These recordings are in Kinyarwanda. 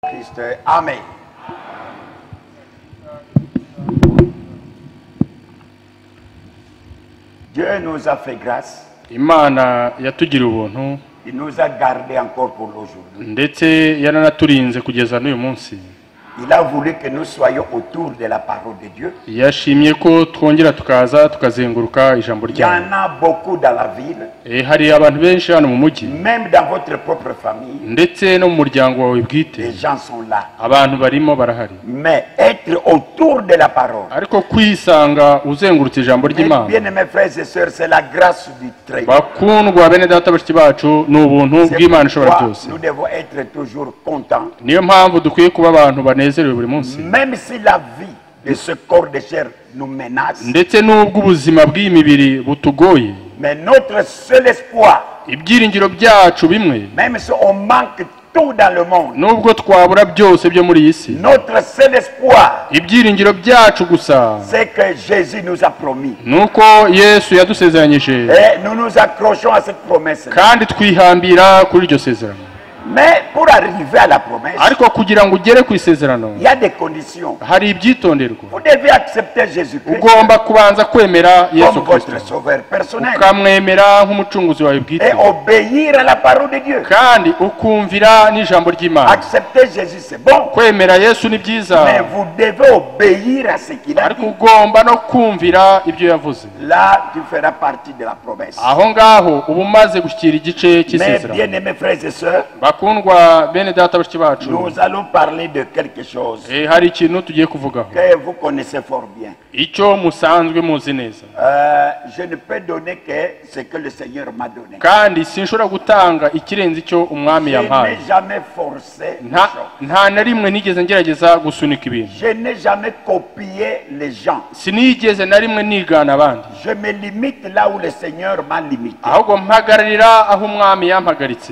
Christ. Amen. Dieu nous a fait grâce. Imana yatugiriye ubuntu Il nous a gardés encore pour aujourd'hui. ndetse yaranaturinze kugeza n'uyu munsi. Il a voulu que nous soyons autour de la parole de Dieu. Yashimye ko twongera tukaza tukazenguruka ijambo Il y en ryayo. a beaucoup dans la ville, Hari abantu benshi hano mu mujyi même dans votre propre famille. ndetse no mu muryango wawe bwite. Les gens sont là. Abantu barimo barahari. Mais être autour de la parole. Ariko kwisanga uzengurutse ijambo Mes ry'Imana. bien-aimés frères et sœurs, c'est la grâce du très haut. Bakundwa bene data bashiki bacu ni ubuntu C'est bw'Imana ishobora pourquoi byose. nous devons être toujours contents. Niyo mpamvu dukwiye kuba abantu banezerewe buri munsi. Même si la vie de ce corps de chair nous menace. Ndetse n'ubwo ubuzima bw'iyi mibiri butugoye. Mais notre seul espoir, Ibyiringiro byacu bimwe même si on manque tout dans le monde, nubwo twabura byose byo muri iyi si, notre seul espoir, ibyiringiro byacu gusa c'est que Jésus nous a promis. nuko Yesu yadusezeranyije Et nous nous accrochons à cette promesse. kandi twihambira kuri iryo sezerano. Mais pour arriver à la promesse, Ariko kugira ngo ugere ku isezerano il y a des conditions. hari ibyitonderwa. Vous devez accepter Jésus-Christ Ugomba kubanza kwemera Yesu comme Kristo, votre sauveur personnel ukamwemera nk'umucunguzi wawe bwite, et obéir à la parole de Dieu. kandi ukumvira n'ijambo ry'Imana. Accepter Jésus, c'est bon, Kwemera Yesu ni byiza, mais vous devez obéir à ce qu'il a ariko dit. ugomba no kumvira ibyo yavuze. Là, tu feras partie de la promesse. Aho ngaho uba umaze gushyikira igice Mais cy'isezerano. bien-aimés frères et sœurs, Bakundwa bene data bashiki bacu, nous allons parler de quelque chose hari ikintu tugiye kuvugaho, que vous connaissez fort bien. icyo musanzwe muzi neza, Je ne peux donner que ce que le Seigneur m'a donné. kandi sinshobora gutanga ikirenze icyo umwami Je yampaye. n'ai jamais forcé les Nta choses. nta na rimwe nigeze ngerageza gusunika ibintu, Je n'ai jamais copié les gens. sinigeze na rimwe nigana abandi, Je me limite là où le Seigneur m'a limité. ahubwo mpagararira aho umwami yampagaritse.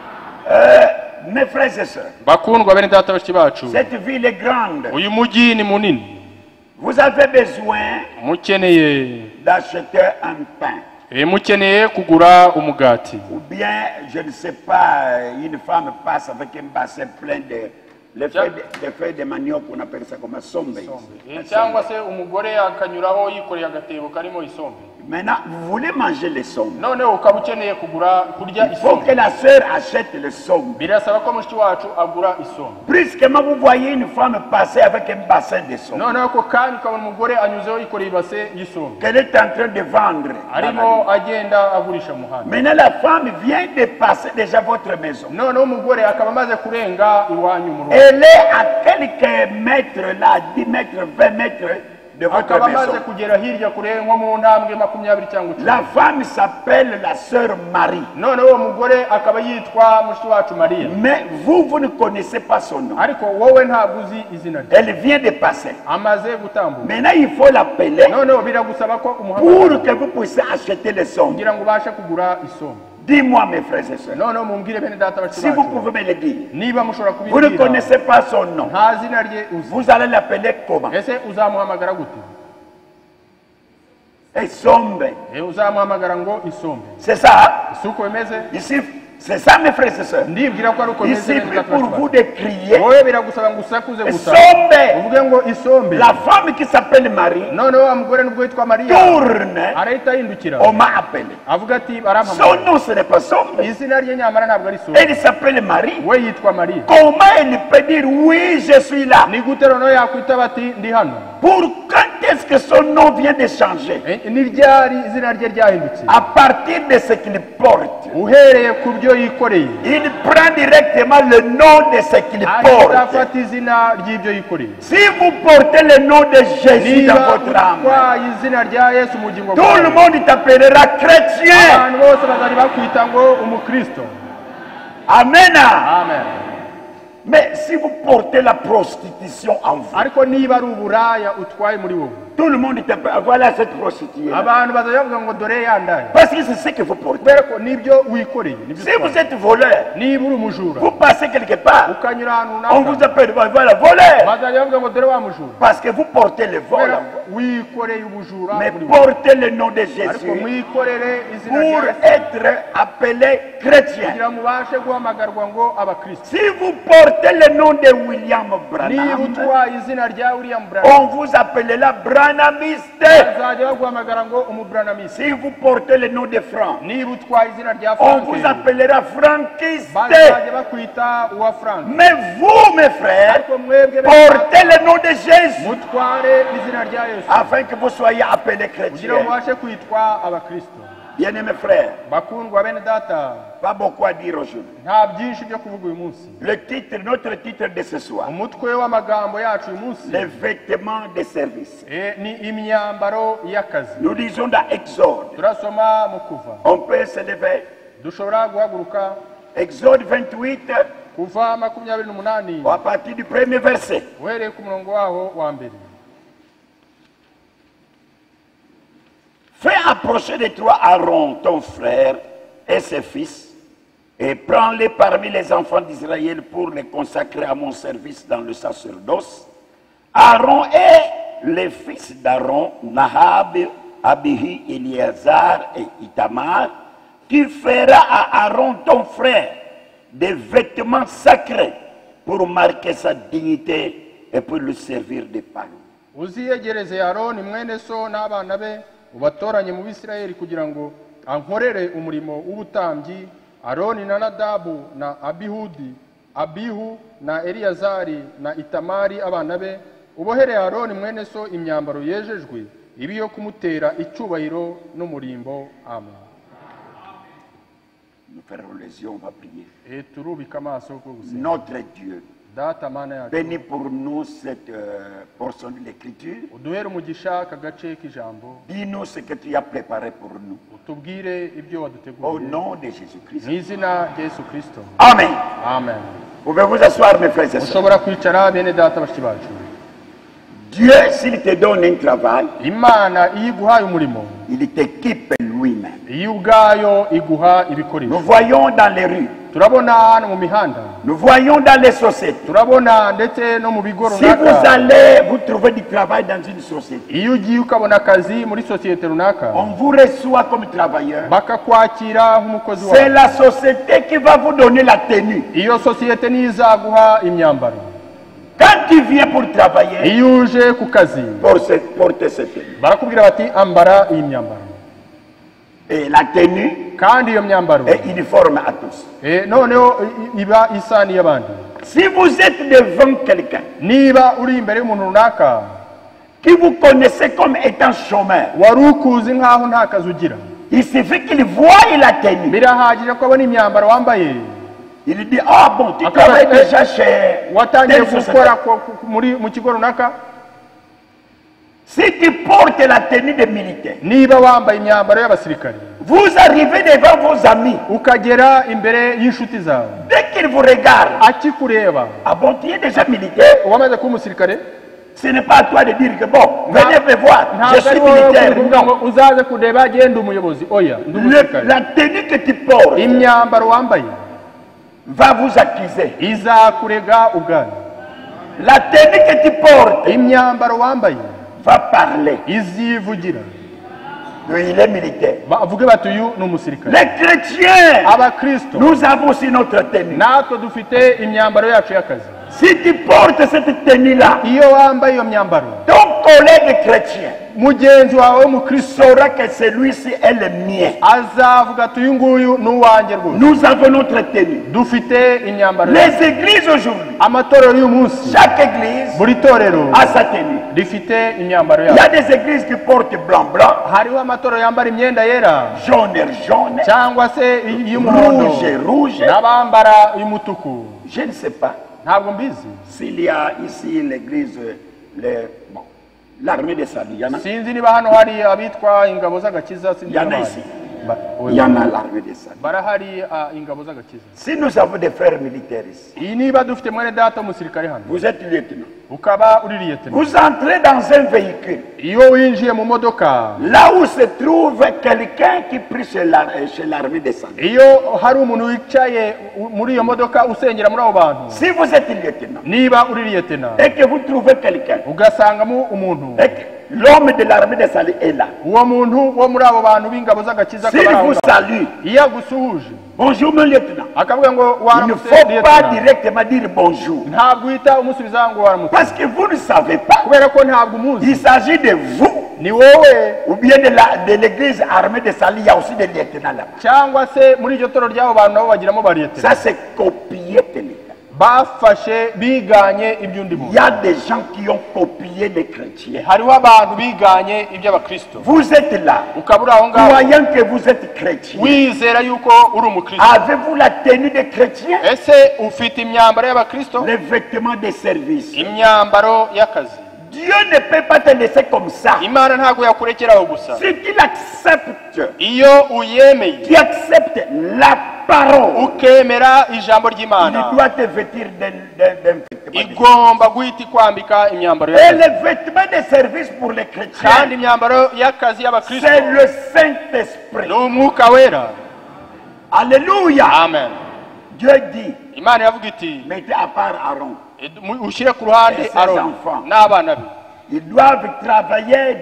Mes frères et sœurs, Bakundwa bene data bashiki bacu, cette ville est grande. uyu mujyi ni munini, Vous avez besoin mukeneye d'acheter un pain. mukeneye kugura umugati, Ou bien, je ne sais pas, une femme passe avec un bassin plein de les feuilles de manioc, on appelle ça comme un sombe. cyangwa se umugore akanyuraho yikoreye agatebo karimo isombe. Maintenant, vous voulez manger les sombes. Noneho ukaba ukeneye kurya Il faut que isombe. la sœur achète les sombes. Birasaba ko mushiki wacu agura isombe. Brusquement, vous voyez une femme passer avec un bassin de sombes Noneho ako kanya ukabona umugore anyuzeho yikoreye ibase y'isombe, qu'elle est en train de vendre. arimo agenda agurisha mu muhanda. Maintenant, la femme vient de passer déjà votre maison. Noneho umugore akaba amaze kurenga iwanyu mu rugo, Elle est à quelques mètres là, 10 mètres, 20 mètres de votre akaba amaze maison. kugera hirya kure nko mu ntambwe 20 cyangwa 10. La femme s'appelle la sœur Marie. Noneho uwo mugore akaba yitwa mushiki wacu Mariya, Mais vous ne connaissez pas son nom. ariko wowe ntabwo uzi izina rye. Elle vient de passer. Amaze gutambuka. Maintenant, il faut l'appeler Noneho biragusaba ko pour umuhamagara que vous puissiez acheter les sommes. kugira ngo ubashe kugura isombe. Dis-moi, mes frères et sœurs, Noneho mumbwire bene data bashiki si vous bacu, pouvez me le dire. niba mushobora Vous ne kubibwira connaissez pas son nom. nta zina rye uzi, Vous allez l'appeler comment? ese uzamuhamagara gute? Et sombe. Uzamuhamagara ngo isombe. C'est ça, hein? Si uko bimeze, Ici, c'est ça, mes frères et sœurs. ndibwira ko ari uko Il bimeze bene suffit data pour bashiki vous bacu. de crier. Wowe biragusaba ngo usakuze gusa Sombe. uvuge ngo isombe. La femme qui s'appelle Marie Noneho wa mugore nubwo yitwa Mariya tourne. arahita ahindukira On m'a appelé. avuga ati Son barampamagara. nom, ce n'est pas Sombe. Izina rye nyamara ntabwo ari isombe, Elle s'appelle Marie. we yitwa Mariya. Comment elle peut dire oui, je suis là? Ni gute noneho yakwitaba ati ndi hano? Pour quand est-ce que son nom vient de changer? Ni ryari izina rye ryahindutse? À partir de ce qu'il porte. Uhereye ku byo yikoreye, Il prend directement le nom de ce qu'il ahita porte. afata izina ry'ibyo yikoreye. Si vous portez le nom de Jésus dans Niba votre âme, utwaye izina rya Yesu mu bugingo tout le bwawe, monde t'appellera chrétien. abantu bose bazari bakwita ngo umukristo. Amen. Amen. Mais si vous portez la prostitution en vous, Ariko niba ari uburaya utwaye muri wowe, Tout le monde était prêt. Voilà cette prostituée. abantu bazavuga ngo dore yandaye Parce que c'est ce que vous portez. kubera ko nibyo wikoreye nibyo Si vous êtes voleur, niba uri umujura vous passez quelque part, ukanyura ahantu on vous runaka appelle, voilà, voleur. bazajya bavuga ngo dore wa mujura Parce que vous portez le vol. kubera ko wikoreye ubujura Mais buri portez le nom de ariko Jésus mwikorere izina pour rya Yesu être appelé chrétien. kugira mubashe guhamagarwa ngo abakristo Si vous portez le nom de William niba Branham, utwaye izina rya William Branham on vous appellera Branhamiste. bazajya baguhamagara ngo umubranamisi Si vous portez le nom de Franck, niba utwaye izina rya on Frank vous appellera Frankiste. bazajya bakwita uwa Frank Mais vous, mes frères, ariko mwebwe portez le nom de Jésus mutware izina rya Yesu afin que vous soyez appelés kugira chrétiens. ngo mubashe kwitwa abakristo Bien-aimés frères, bakundwa bene data pas beaucoup à dire aujourd'hui. nta byinshi byo kuvuga uyu munsi Le titre, notre titre de ce soir, umutwe w'amagambo yacu uyu munsi les vêtements de service. ni imyambaro y'akazi Nous lisons dans Exode. turasoma mu kuva On peut se lever. dushobora guhaguruka Exode 28, kuva 28 à partir du premier verset. uhereye ku murongo waho wa mbere Fais approcher de toi Aaron, ton frère, et ses fils, et prends-les parmi les enfants d'Israël pour les consacrer à mon service dans le sacerdoce. Aaron et les fils d'Aaron, Nahab, Abihi, Éléazar et Itamar, tu feras à Aaron, ton frère, des vêtements sacrés pour marquer sa dignité et pour le servir de panneau. uziyegereze Aroni mwene so n'abana be ubatoranye mu Bisirayeli kugira ngo ankorere umurimo w'ubutambyi. Aroni na Nadabu na Abihudi, Abihu na Eliyazari na Itamari abana be, ubohere Aroni mwene so imyambaro yejejwe ibi yo kumutera icyubahiro n'umurimbo. Amen. Nous ferons les yeux, on va prier. turubika amaso ko gusenga. Notre Dieu, Data mana yacu bénis pour nous cette portion de l'écriture. uduhere umugisha aka gace k'ijambo Dis-nous ce que tu as préparé pour nous. utubwire ibyo Au waduteguriye nom de Jésus-Christ. mu izina rya Yesu Kristo. Amen. Amen. Pouvez-vous asseoir, mes frères et sœurs. ushobora kwicara bene data bashiki bacu. Dieu, s'il te donne un travail, Imana iyo iguhaye umurimo il t'équipe lui-même. iyo ubwayo iguha ibikoresho. Nous voyons dans les rues, turabona hano mu mihanda, nous voyons dans les sociétés. turabona ndetse no mu bigo Si vous runaka. allez, vous trouvez du travail dans une société, iyo ugiye ukabona akazi muri sosiyete runaka on vous reçoit comme travailleur. bakakwakira nk'umukozi C'est wawe, la société qui va vous donner la tenue. iyo sosiyete niyo izaguha imyambaro. Quand tu viens pour travailler, iyo uje ku kazi porter cette tenue. barakubwira bati ambara iyi myambaro, Et la tenue kandi iyo myambaro est uniforme à tous. noneho iba isa n'iy'abandi. Si vous êtes devant quelqu'un niba uri imbere y'umuntu runaka qui vous connaissez comme étant chômeur, wari ukuzi nk'aho nta kazi ugira, il suffit qu'il voie la tenue. birahagije ko abona imyambaro wambaye Il dit, ah bon, tu Akaba- travailles déjà chez watangiye telle société. gukora mu kigo runaka. Si tu portes la tenue de militaire, niba wambaye imyambaro y'abasirikari vous arrivez devant vos amis. ukagera imbere y'inshuti zawe, Dès qu'ils vous regardent, akikureba ah bon, tu es déjà militaire. wamaze kuba umusirikare, Ce n'est pas à toi de dire que bon, venez me voir, je ntabwo suis ari wowe militaire. kuvuga ngo Non. uzaze kureba genda umuyobozi. Oya, ndi La umusirikare. tenue que tu portes imyambaro wambaye va vous accuser. izakurega ubwayo. La tenue que tu portes imyambaro wambaye va parler. izivugira, Lui, il est militaire. bavuge bati uyu ni umusirikare. Les chrétiens, abakristo nous avons aussi notre tenue. natwe dufite imyambaro yacu y'akazi. Si tu portes cette tenue-là, iyo wambaye iyo myambaro, ton collègue chrétien mugenzi wawe w'umukristo saura que celui-ci est le mien. azavuga ati uyu nguyu ni uwanjye rwose. Nous avons notre tenue. dufite imyambaro yacu. Les églises aujourd'hui, amatorero y'uyu munsi, chaque église buri torero a sa tenue. rifite imyambaro Il y a yacu. des églises qui portent blanc, blanc, hariho amatorero yambara imyenda yera jaune, jaune, cyangwa se iy'umuhondo, rouge, rouge. n'abambara iy'umutuku. Je ne sais pas ntabwo mbizi, s'il y a ici l'église, l'armée de salut. Il y en a. sinzi niba hano hari abitwa ingabo z'agakiza, Il y en a sinzi ici. Il y en a l'armée des saints. barahari ingabo z'agakiza. Si nous avons des frères militaires ici, Iyi niba dufite mwene data umusirikare hano vous êtes lieutenant. ukaba uri liyetena, Vous entrez dans un véhicule. iyo winjiye mu modoka, Là où se trouve quelqu'un qui prie chez l'armée des saints. iyo hari umuntu wicaye muri iyo modoka usengera muri abo bantu, Si vous êtes lieutenant niba uri liyetena et que vous trouvez quelqu'un, ugasangamo umuntu, et que l'homme de l'armée des saints est là. uwo muntu wo muri abo bantu b'ingabo z'agakiza S'il akaba vous aho, salue, iyo agusuhuje bonjour mon lieutenant. akavuga ngo Il ne waramutse faut pas liyetena, directement dire bonjour. ntabwo uhita umusubiza ngo waramutse, Parce que vous ne savez pas. kubera ko ntabwo umuzi. Il s'agit de vous. Ni wowe Ou bien de l'église armée de Sali, il y a aussi des lieutenants là-bas. cyangwa se muri iryo toro ry'abo bantu nabo bagiramo ba liyetena, Ça, c'est copier quelqu'un. bafashe biganye iby'undi Il muntu. y a des gens qui ont copié les chrétiens. Hariho abantu biganye iby'abakristo, Vous êtes là, ukaba uri aho ngaho croyant que vous êtes chrétien. wizera yuko uri umukristo. Avez-vous la tenue des chrétiens? Ese ufite imyambaro y'abakristo, Les vêtements de service. imyambaro y'akazi? Dieu ne peut pas te laisser comme ça. Imana ntabwo yakurekeraho gusa. Si tu l'acceptes, Iyo uyemeye tu acceptes la parole, ukemera ijambo il ry'Imana, doit te vêtir d'un vêtement de service. igomba guhita ikwambika imyambaro Et y'akazi. les vêtements de service pour les Kandi chrétiens, imyambaro y'akazi y'abakristo c'est le Saint-Esprit. ni umwuka wera. Alléluia. Amen. Dieu dit, Imana iravuga iti mettez à part Aaron. ushyire ku ruhande Ses Aroni enfants. n'abana be, Ils doivent travailler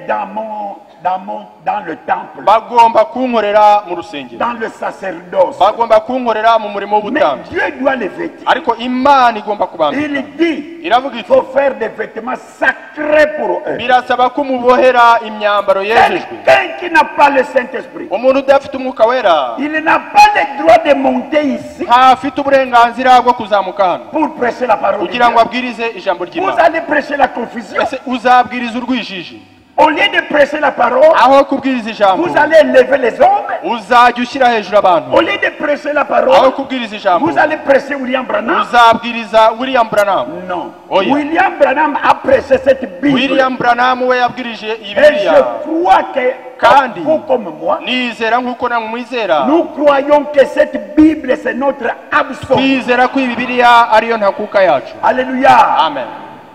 dans le temple, bagomba kunkorera mu rusengero, dans le sacerdoce. bagomba kunkorera mu murimo Mais w'ubutambyi, Dieu doit les vêtir. ariko Imana igomba kubambika. Il dit, Iravuga il iti faut faire des vêtements sacrés pour eux. birasaba ko mubohera imyambaro yejejwe. Quelqu'un qui n'a pas le Saint-Esprit, Umuntu udafite umwuka wera il n'a pas le droit de monter ici ntafite uburenganzira bwo kuzamuka hano pour prêcher la parole de kugira ngo Dieu. abwirize ijambo Vous ry'Imana. allez prêcher la confusion. Ese uzabwiriza urwijiji Au lieu de prêcher la parole, aho kubwiriza ijambo? vous allez élever les hommes. Uzajya ushyira hejuru abantu Au lieu de prêcher la aho parole, kubwiriza ijambo? vous allez prêcher William Branham. Uzabwiriza William Branham? Non. Oh, yeah. William Branham a prêché cette Bible. William Branham we yabwirije iyi Et je Bibiliya, crois que, Kandi. vous comme moi, nizera nk'uko namwe mwizera, nous croyons que cette Bible, c'est notre absolu. twizera ko iyi Bibiliya ariyo ntakuka yacu. Alléluia. Amen.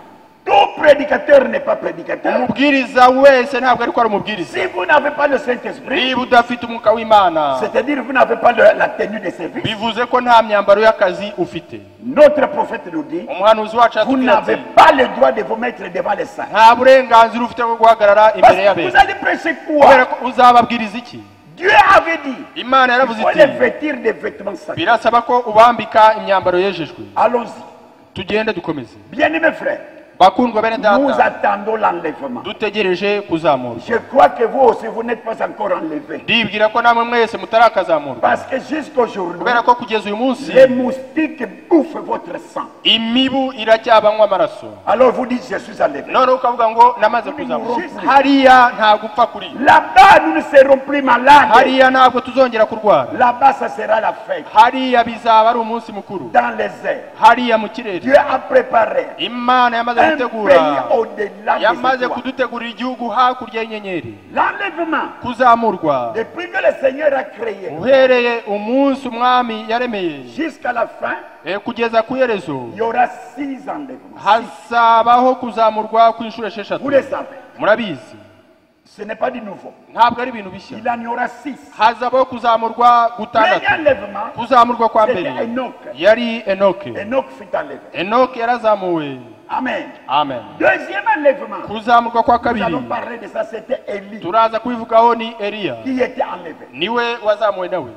Tout prédicateur n'est pas prédicateur. Umubwiriza wese ntabwo ariko ari umubwiriza Si vous n'avez pas le Saint-Esprit, niba udafite umwuka w'Imana, c'est-à-dire que vous n'avez pas la tenue de service, bivuze ko nta myambaro y'akazi ufite. notre prophète nous dit, Umuhanuzi wacu vous atubwira n'avez ati pas le droit de vous mettre devant les saints. nta burenganzira ufite bwo guhagarara Parce imbere que y'abera. vous allez prêcher Kubera quoi? ko uzababwiriza iki? Dieu avait dit, Imana il yaravuze faut iti les vêtir des vêtements sacrés. birasaba ko ubambika imyambaro yejejwe. Allons-y. Tugende dukomeze. Bien-aimés frères, Bakundwa bene nous data, attendons l'enlèvement. dutegereje kuzamurwa. Je crois que vous aussi, vous n'êtes pas encore enlevés. Ndibwira ko namwe mwese mutarakazamurwa, Parce que jusqu'aujourd'hui, kubera ko kugeza uyu munsi les moustiques bouffent votre sang. imibu iracyabanywa amaraso. Alors vous dites, je suis enlevé. None ukavuga ngo namaze kuzamurwa. Hariya nta gupfa kuri, Là-bas, nous ne serons plus malades. hariya ntabwo tuzongera kurwara, Là-bas, ça sera la fête. hariya bizaba ari umunsi mukuru, Dans les airs, hariya mu kirere. Dieu a préparé Imana yamaze un pays gutegura, au-delà des yamaze étoiles. kudutegurira igihugu hakurya y'inyenyeri. L'enlèvement, Kuzamurwa depuis que le Seigneur a créé, uhereye umunsi umwami yaremeye jusqu'à la fin, kugeza ku iherezo, il y aura 6 enlèvements. hazabaho kuzamurwa kw'inshuro esheshatu. Vous le savez, Murabizi, ce n'est pas du nouveau. ntabwo ari ibintu bishya. Il en y aura 6. Hazabaho kuzamurwa Premier gutandatu. enlèvement, Kuzamurwa kwa c'était mbere Enoch. yari Enoke. Enoch fut enlevé. Enoke yarazamuwe. Amen. Amen. Deuxième enlèvement, Kuzamurwa kwa nous kabiri allons parler de ça, c'était Élie turaza kubivugaho ni Eliya, qui était enlevé. niwe wazamuwe nawe.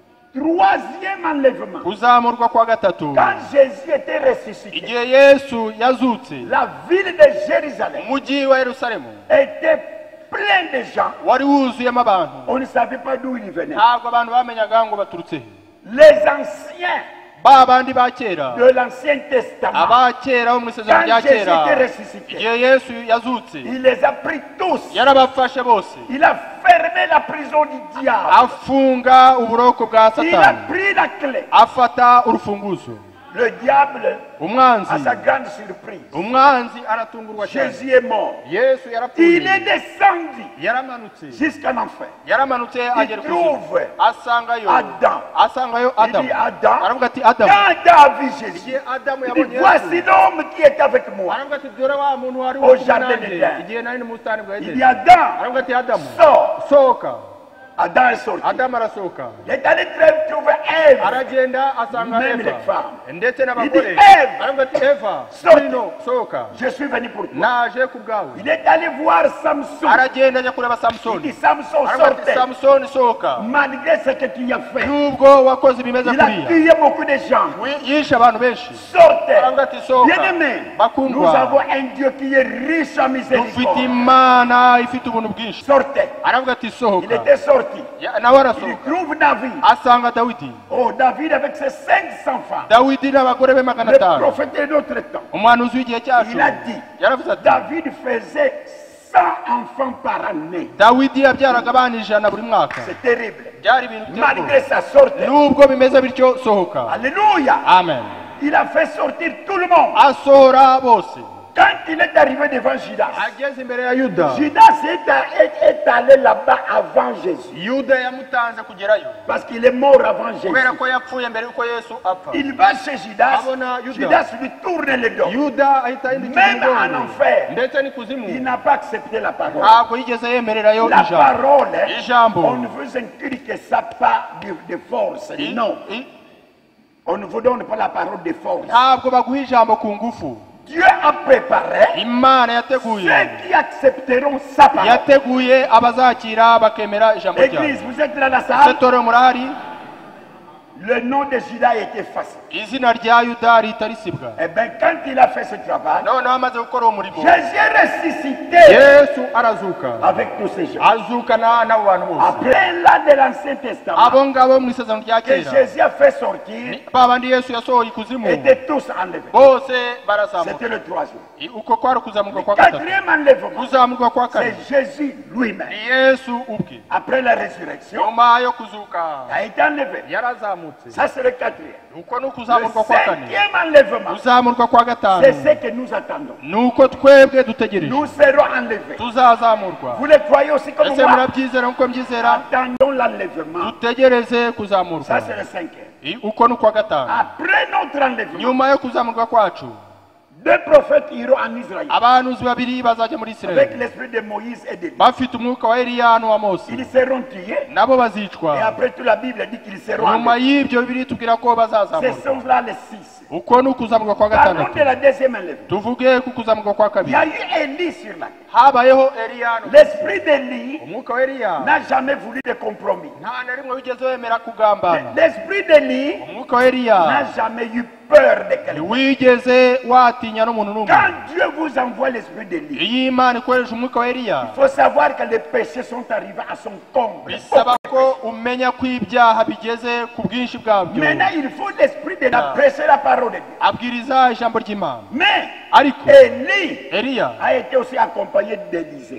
Troisième enlèvement, Kuzamurwa kwa gatatu, quand Jésus était ressuscité, igihe Yesu yazutse, la ville de Jérusalem umujyi wa Yerusalemu était pleine de gens. wari wuzuyemo abantu. On ne savait pas d'où ils venaient. Ntabwo abantu bamenyaga ngo baturutse he. Les anciens ba bandi ba kera, de l'Ancien Testament, aba kera bo mu isezerano rya quand Jésus kera, était ressuscité, igihe Yesu yazutse il les a pris tous. yarabafashe bose, Il a fermé la prison du diable. afunga uburoko bwa Il a Satani, pris la clé. afata urufunguzo. Le diable, à sa grande surprise, Jésus est mort. Il est descendu jusqu'en enfer. Il trouve Adam. Il dit Adam, quand Adam a vu Jésus, il dit voici l'homme qui est avec moi au jardin d'Éden. Il dit Adam, sors. Adam est sorti. Il est allé trouver Ève, même les femmes. Il dit Ève, sortez. Je suis venu pour toi. Il est allé voir Samson. Il dit Samson, sortez. Malgré ce que tu as fait, il a tué beaucoup de gens. Sortez. Bien-aimés, nous avons un Dieu qui est riche en miséricorde. Sortez. Il était sorti. Il trouve David. Oh, David avec ses 500 femmes. Le prophète de notre temps. Il a dit, David faisait 100 enfants par année. C'est terrible. Malgré sa sortie. Alléluia. Amen. Il a fait sortir tout le monde. Quand il est arrivé devant Judas, Judas est allé là-bas avant Jésus. Parce qu'il est mort avant Jésus. Il va chez Judas. Judas lui tourne le dos. Même en enfer, il n'a pas accepté la parole. La parole, on ne vous inculque ça pas de force. Non. On ne vous donne pas la parole de force. Dieu a préparé ceux qui accepteront sa parole. Église, vous êtes dans la salle. Le nom de Judas a été effacé. Eh bien, quand il a fait ce travail, Jésus est ressuscité avec tous ces gens. Après là de l'Ancien Testament, que Jésus a fait sortir, étaient tous enlevés. C'était le troisième. Le quatrième enlèvement, c'est Jésus lui-même. Après la résurrection, il a été enlevé. Ça, c'est le quatrième. Le cinquième enlèvement, c'est ce que nous attendons. Nous serons enlevés. Vous le croyez aussi comme moi? Attendons l'enlèvement. Ça, c'est le cinquième. Après notre enlèvement, deux prophètes iront en Israël avec l'esprit de Moïse et d'Élie. Ils seront tués. Et après tout, la Bible dit qu'ils seront enlevés. Ce sont là les 6. Parlons de la deuxième enlèvement. Il y a eu Élie sur la terre. L'esprit d'Élie n'a jamais voulu de compromis. L'esprit d'Élie n'a jamais eu peur de quelqu'un. Quand Dieu vous envoie l'esprit d'Élie, il faut savoir que les péchés sont arrivés à son comble. Maintenant, il faut l'esprit de la prêcher la parole de Dieu. Mais Élie a été aussi accompagné d'Élisée.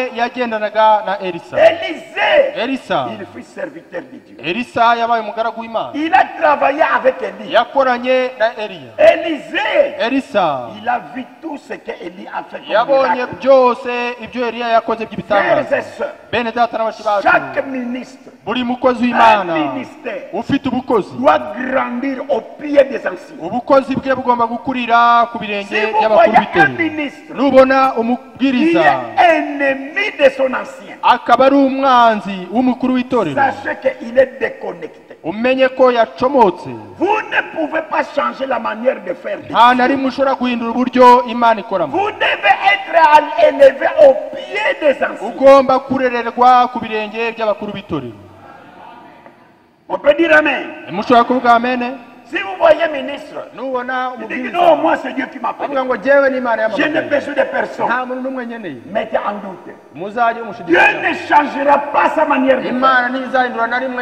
Élisée, il fut serviteur de Dieu. Il a travaillé avec Élie. Élisée, il a vu tout ce que Élie a fait comme miracle. Frères et sœurs, chaque ministre, un ministère doit grandir au pied des anciens. Si vous voyez un ministre qui est ennemi de son ancien, sachez qu'il est déconnecté. Vous ne pouvez pas changer la manière de faire. Vous devez être élevé au pied des anciens. On peut dire amen. Si vous voyez ministre, il dit non, moi c'est Dieu qui m'a appelé. Je n'ai besoin de personne. Mettez en doute. Dieu ne changera pas sa manière de faire.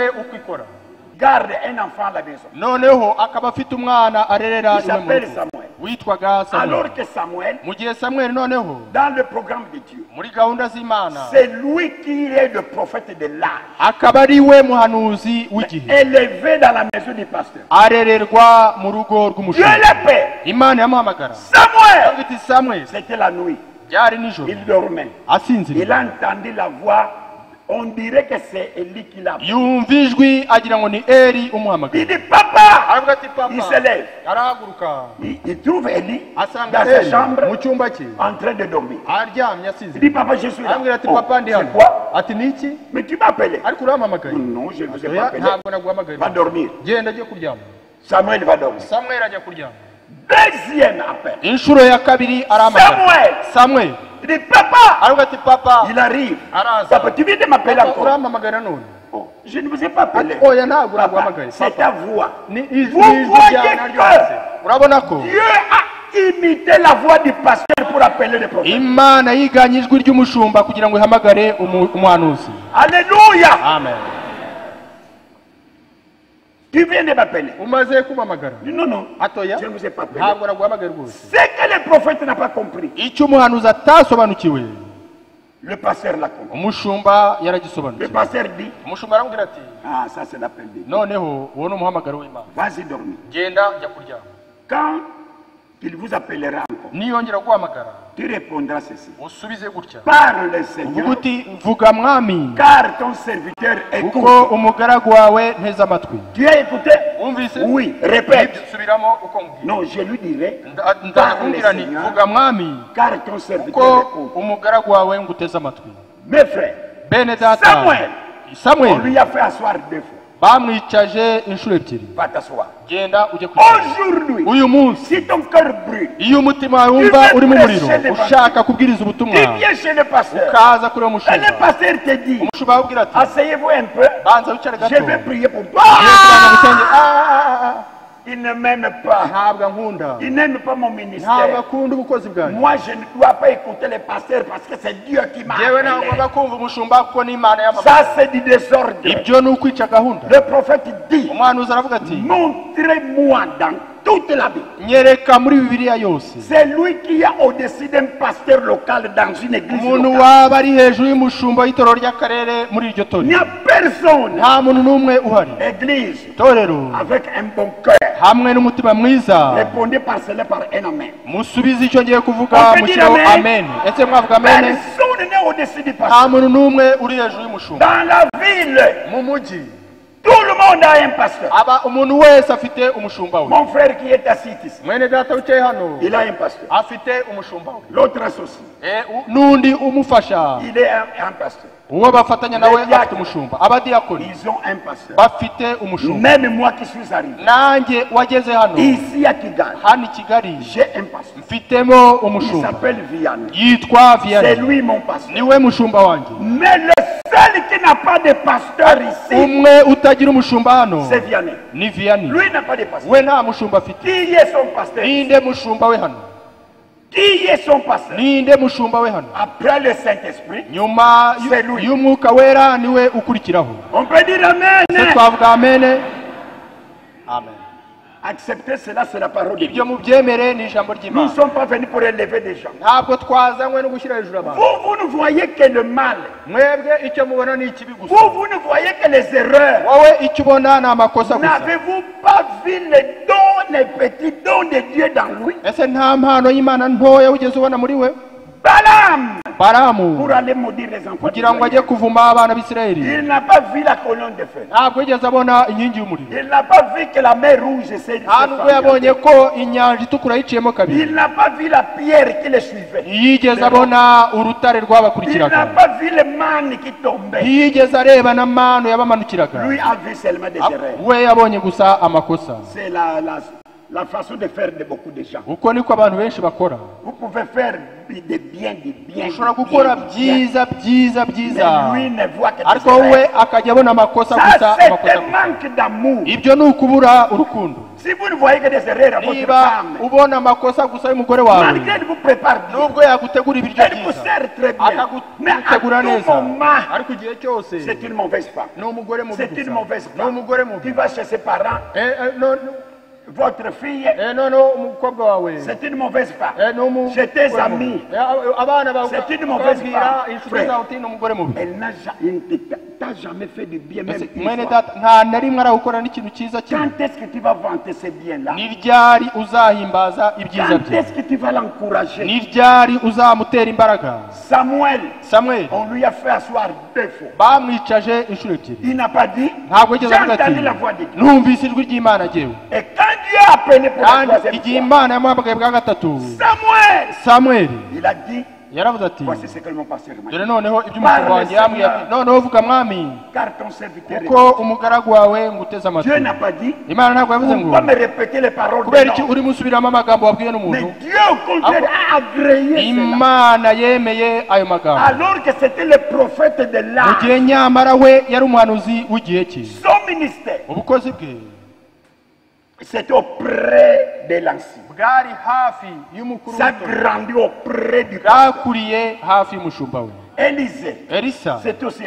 Garde un enfant à la maison. Il s'appelle Samuel. witwaga Samuel. Alors que Samuel, Mu gihe Samuel noneho dans le programme de Dieu, muri gahunda z'Imana c'est lui qui est le prophète de l'âge, akaba ari we muhanuzi w'igihe élevé dans la maison du pasteur. arererwa mu rugo Dieu rw'umushumba. le Père. Imana yamuhamagara Samuel, iti Samuel, c'était la nuit. byari nijoro Il dormait. Il asinziriye, a entendu la voix. On dirait que c'est Élie qui l'a. yumva ijwi agira ngo ni Eli Il umuhamagara. dit Papa. Aravuga ati Il papa, se lève. arahaguruka Il trouve Élie asanga dans sa Eli chambre mu cyumba cye en train de dormir. aryamye Il asinziriye. dit Papa, je suis là. Arambwira ati Oh, papa ndi c'est hano. quoi? Ati ni iki? Mais tu m'as appelé. Ariko urampamagaye? Non, je ne vous ai pas Oya, appelé. ntabwo naguhamagaye. Va dormir. Genda ajye kuryama. Samuel va dormir. Samuel ajya kuryama. Deuxième appel. Inshuro ya kabiri arahamagara. Samuel. Samuel Il dit Papa. aravuga ati papa, Il arrive. araza. Papa, tu viens de m'appeler Papa, encore. urampamagara none? Oh, je ne vous ai pas appelé. Oya, ntabwo Papa, naguhamagaye. c'est ta voix. Ni Vous ijwi voyez ryana que ryose. Urabona ko Dieu a imité la voix du pasteur pour appeler le prophète. Imana yiganye ijwi ry'umushumba kugira ngo ihamagare umuhanuzi. Alléluia. Amen. Tu viens de m'appeler. Umaze kumamagara? Non, non. Atoya, Je ne vous ai pas appelé. ntabwo naguhamagaye rwose. Ce que le prophète n'a pas compris, Icyo umuhanuzi atasobanukiwe le pasteur l'a compris. umushumba Le yaragisobanukiwe. pasteur dit, Umushumba aramubwira ati ah, ça c'est l'appel de Dieu. noneho uwo ni umuhamagaro w'Imana, Vas-y dormir. genda jya kuryama. Quand il vous appellera encore, Niyongera guhamagara tu répondras ceci. usubize gutya, Parle uvuga Seigneur, uti mvuga mwami, car ton serviteur kuko écoute. umugaragu wawe nteze amatwi. Tu as écouté? Wumvise? Oui, répète. Subiramo uko mbwira. Non, je lui dirai, Ndakubwira nti vuga mwami, car ton serviteur kuko écoute. umugaragu wawe nguteze amatwi. Mes frères, Bene data, Samuel, on Samuel lui a fait asseoir 2 fois. bamwicaje inshuro ebyiri. Va t'asseoir. Genda ujye kuryama. Aujourd'hui, Uyu munsi si ton cœur brûle, iyo umutima wawe wumva uri mu muriro ushaka kubwiriza ubutumwa, tu viens chez le pasteur. ukaza kuri uwo Et mushumba, le pasteur te dit, umushumba arakubwira ati asseyez-vous un peu, banza wicare gato, je vais prier pour toi. ngiye kugira ngo ngusenge. Il ne m'aime pas. Ntabwo ankunda, Il n'aime pas mon ntabwo ministère. akunda ubukozi bwanjye. Moi, je ne dois pas écouter les pasteurs parce que c'est Dieu qui m'a yewe ntabwo appelé. ngomba kumva umushumba kuko ni Imana yamamaye. Ça, c'est du désordre. Ibyo ni ukwica gahunda. Le prophète dit, Umuhanuzi aravuga ati montrez-moi dans toute la Bible. nyereka muri Bibiliya yose C'est lui qui est au-dessus d'un pasteur local dans une église umuntu locale. waba ari hejuru y'umushumba w'itorero ry'akarere muri iryo Il n'y torero. a personne. Nta muntu n'umwe uhari. Église, Torero avec un bon cœur, hamwe n'umutima mwiza, répondez par cela par un amen. musubize icyo ngiye kuvuga, On peut mushireho dire amen. amen. Ese mwavuga amen? Personne n'est au-dessus du Nta pasteur. muntu n'umwe uri hejuru y'umushumba. Dans la ville, Mu mujyi tout le monde a un pasteur. aba umuntu wese afite umushumba we. Mon frère qui est assis ici, Mwene data wicaye hano il a un pasteur. afite umushumba we. L'autre associé, N'undi umufasha, il est un pasteur. uwo bafatanya nawe afite umushumba. Abadiyakoni Ils ont un pasteur. bafite umushumba. Même moi qui suis arrivé, Nanjye wageze hano ici à Kigali, hano i Kigali j'ai un pasteur. mfitemo Il umushumba s'appelle Vianney. yitwa C'est Vianney, lui mon pasteur. niwe mushumba wanjye. Mais le seul qui n'a pas de pasteur ici, Umwe utagira umushumba hano c'est Vianney. ni Vianney. Lui n'a pas de pasteur. We nta mushumba afite. Qui est son pasteur? Ninde mushumba we hano? Qui est son pasteur? Ninde mushumba we hano? Après le Saint-Esprit, Nyuma C'est lui. y'umwuka wera niwe ukurikiraho. on peut dire Amen. Se twavuga amen. Amen. Accepter cela, c'est la parole de Dieu. Ibyo mubyemere ni ijambo Nous ne ry'Imana. sommes pas venus pour élever des gens. Ntabwo twazanywe no gushyira hejuru abantu. Vous ne voyez que le mal. Mwebwe icyo mubona ni ikibi gusa. Vous ne voyez que les erreurs. Wowe icyo ubona ni amakosa gusa. N'avez-vous pas vu les dons, les petits dons de Dieu dans lui? Ese nta mpano y'Imana ntoya wigeze ubona muri we? Balaam, Balamu pour aller maudire les enfants kugira ngo ajye d'Israël. kuvuma abana b'Isirayeli, Il n'a pas vu la colonne de feu. ntabwo yigeze abona inkingi y'umuriro. Il n'a pas vu que la mer rouge s'est Nta nubwo yabonye ko inyanja itukura yiciyemo kabiri. Il n'a pas vu la pierre qui les suivait. Ntiyigeze abona urutare Il n'a rwabakurikiraga. pas vu le manne qui tombait. Ntiyigeze areba n'amano yabamanukiraga. Lui a vu seulement des erreurs. We yabonye gusa amakosa. C'est la façon de faire de beaucoup de gens. Uko niko abantu benshi bakora. Vous pouvez faire de bien, de bien. Ushobora de bien, gukora de bien. byiza byiza, Mais lui ne voit que des ariko we erreurs. akajya abona amakosa Ça, gusa, c'est amakosa un gusa. manque d'amour. Ibyo ni ukubura urukundo. Si vous ne voyez que des erreurs à votre Niba femme, ubona amakosa gusa y'umugore wawe, malgré qu'elle vous prépare bien, nubwo yagutegura ibiryo elle vous byiza, sert très bien. Mais à akagutegura tout neza, moment, ariko igihe cyose c'est une mauvaise femme. ni umugore mubi C'est une gusa. mauvaise Ni femme. umugore Tu mubi. vas chez ses parents, votre fille, noneho umukobwa wawe c'est une mauvaise femme. ni J'ai tes amis. abana bawe C'est une mauvaise ukababwira femme. inshuti Frère. zawe uti ni umugore mubi Elle ne t'a jamais fait de bien, même une mwene fois. data nta na rimwe arawukora n'ikintu cyiza kimwe. Quand est-ce que tu vas vanter ces biens-là? ni ryari uzahimbaza ibyiza Quand bye? est-ce que tu vas l'encourager? ni ryari uzamutera imbaraga? Samuel, samweli on lui a fait asseoir 2 fois. bamwicaje inshuro ebyiri, Il n'a pas dit, ntabwo j'ai yigeze avuga ati entendu la voix de Dieu. numvise ijwi ry'imana jyewe. Et quand Dieu a appelé pour la kandi troisième igihe fois, imana yamuhamagaye bwa gatatu, Samuel, samweli il a dit, yaravuze ati voici ce que mon pasteur m'a dore dit. noneho ibyo umushumba wanjye yambwiye ati noneho vuga mwami Car ton serviteur, kuko umugaragu wawe nguteze amatwi. Dieu n'a pas dit, imana ntabwo yavuze ngo pourquoi me répéter les paroles de kubera iki l'homme? urimo usubiramo amagambo wabwiwe Mais n'umuntu. Dieu au contraire a agréé cela. imana yemeye ayo magambo Alors que c'était le prophète de mu l'âge. gihe nyamara we yari umuhanuzi w'igihe cye. Son ministère, ubukozi bwe c'était auprès de l'ancien. bwari hafi y'umukuru Ça w'itorero, grandit auprès du pasteur. bwakuriye hafi y'umushumba we. Élisée, elisa c'est aussi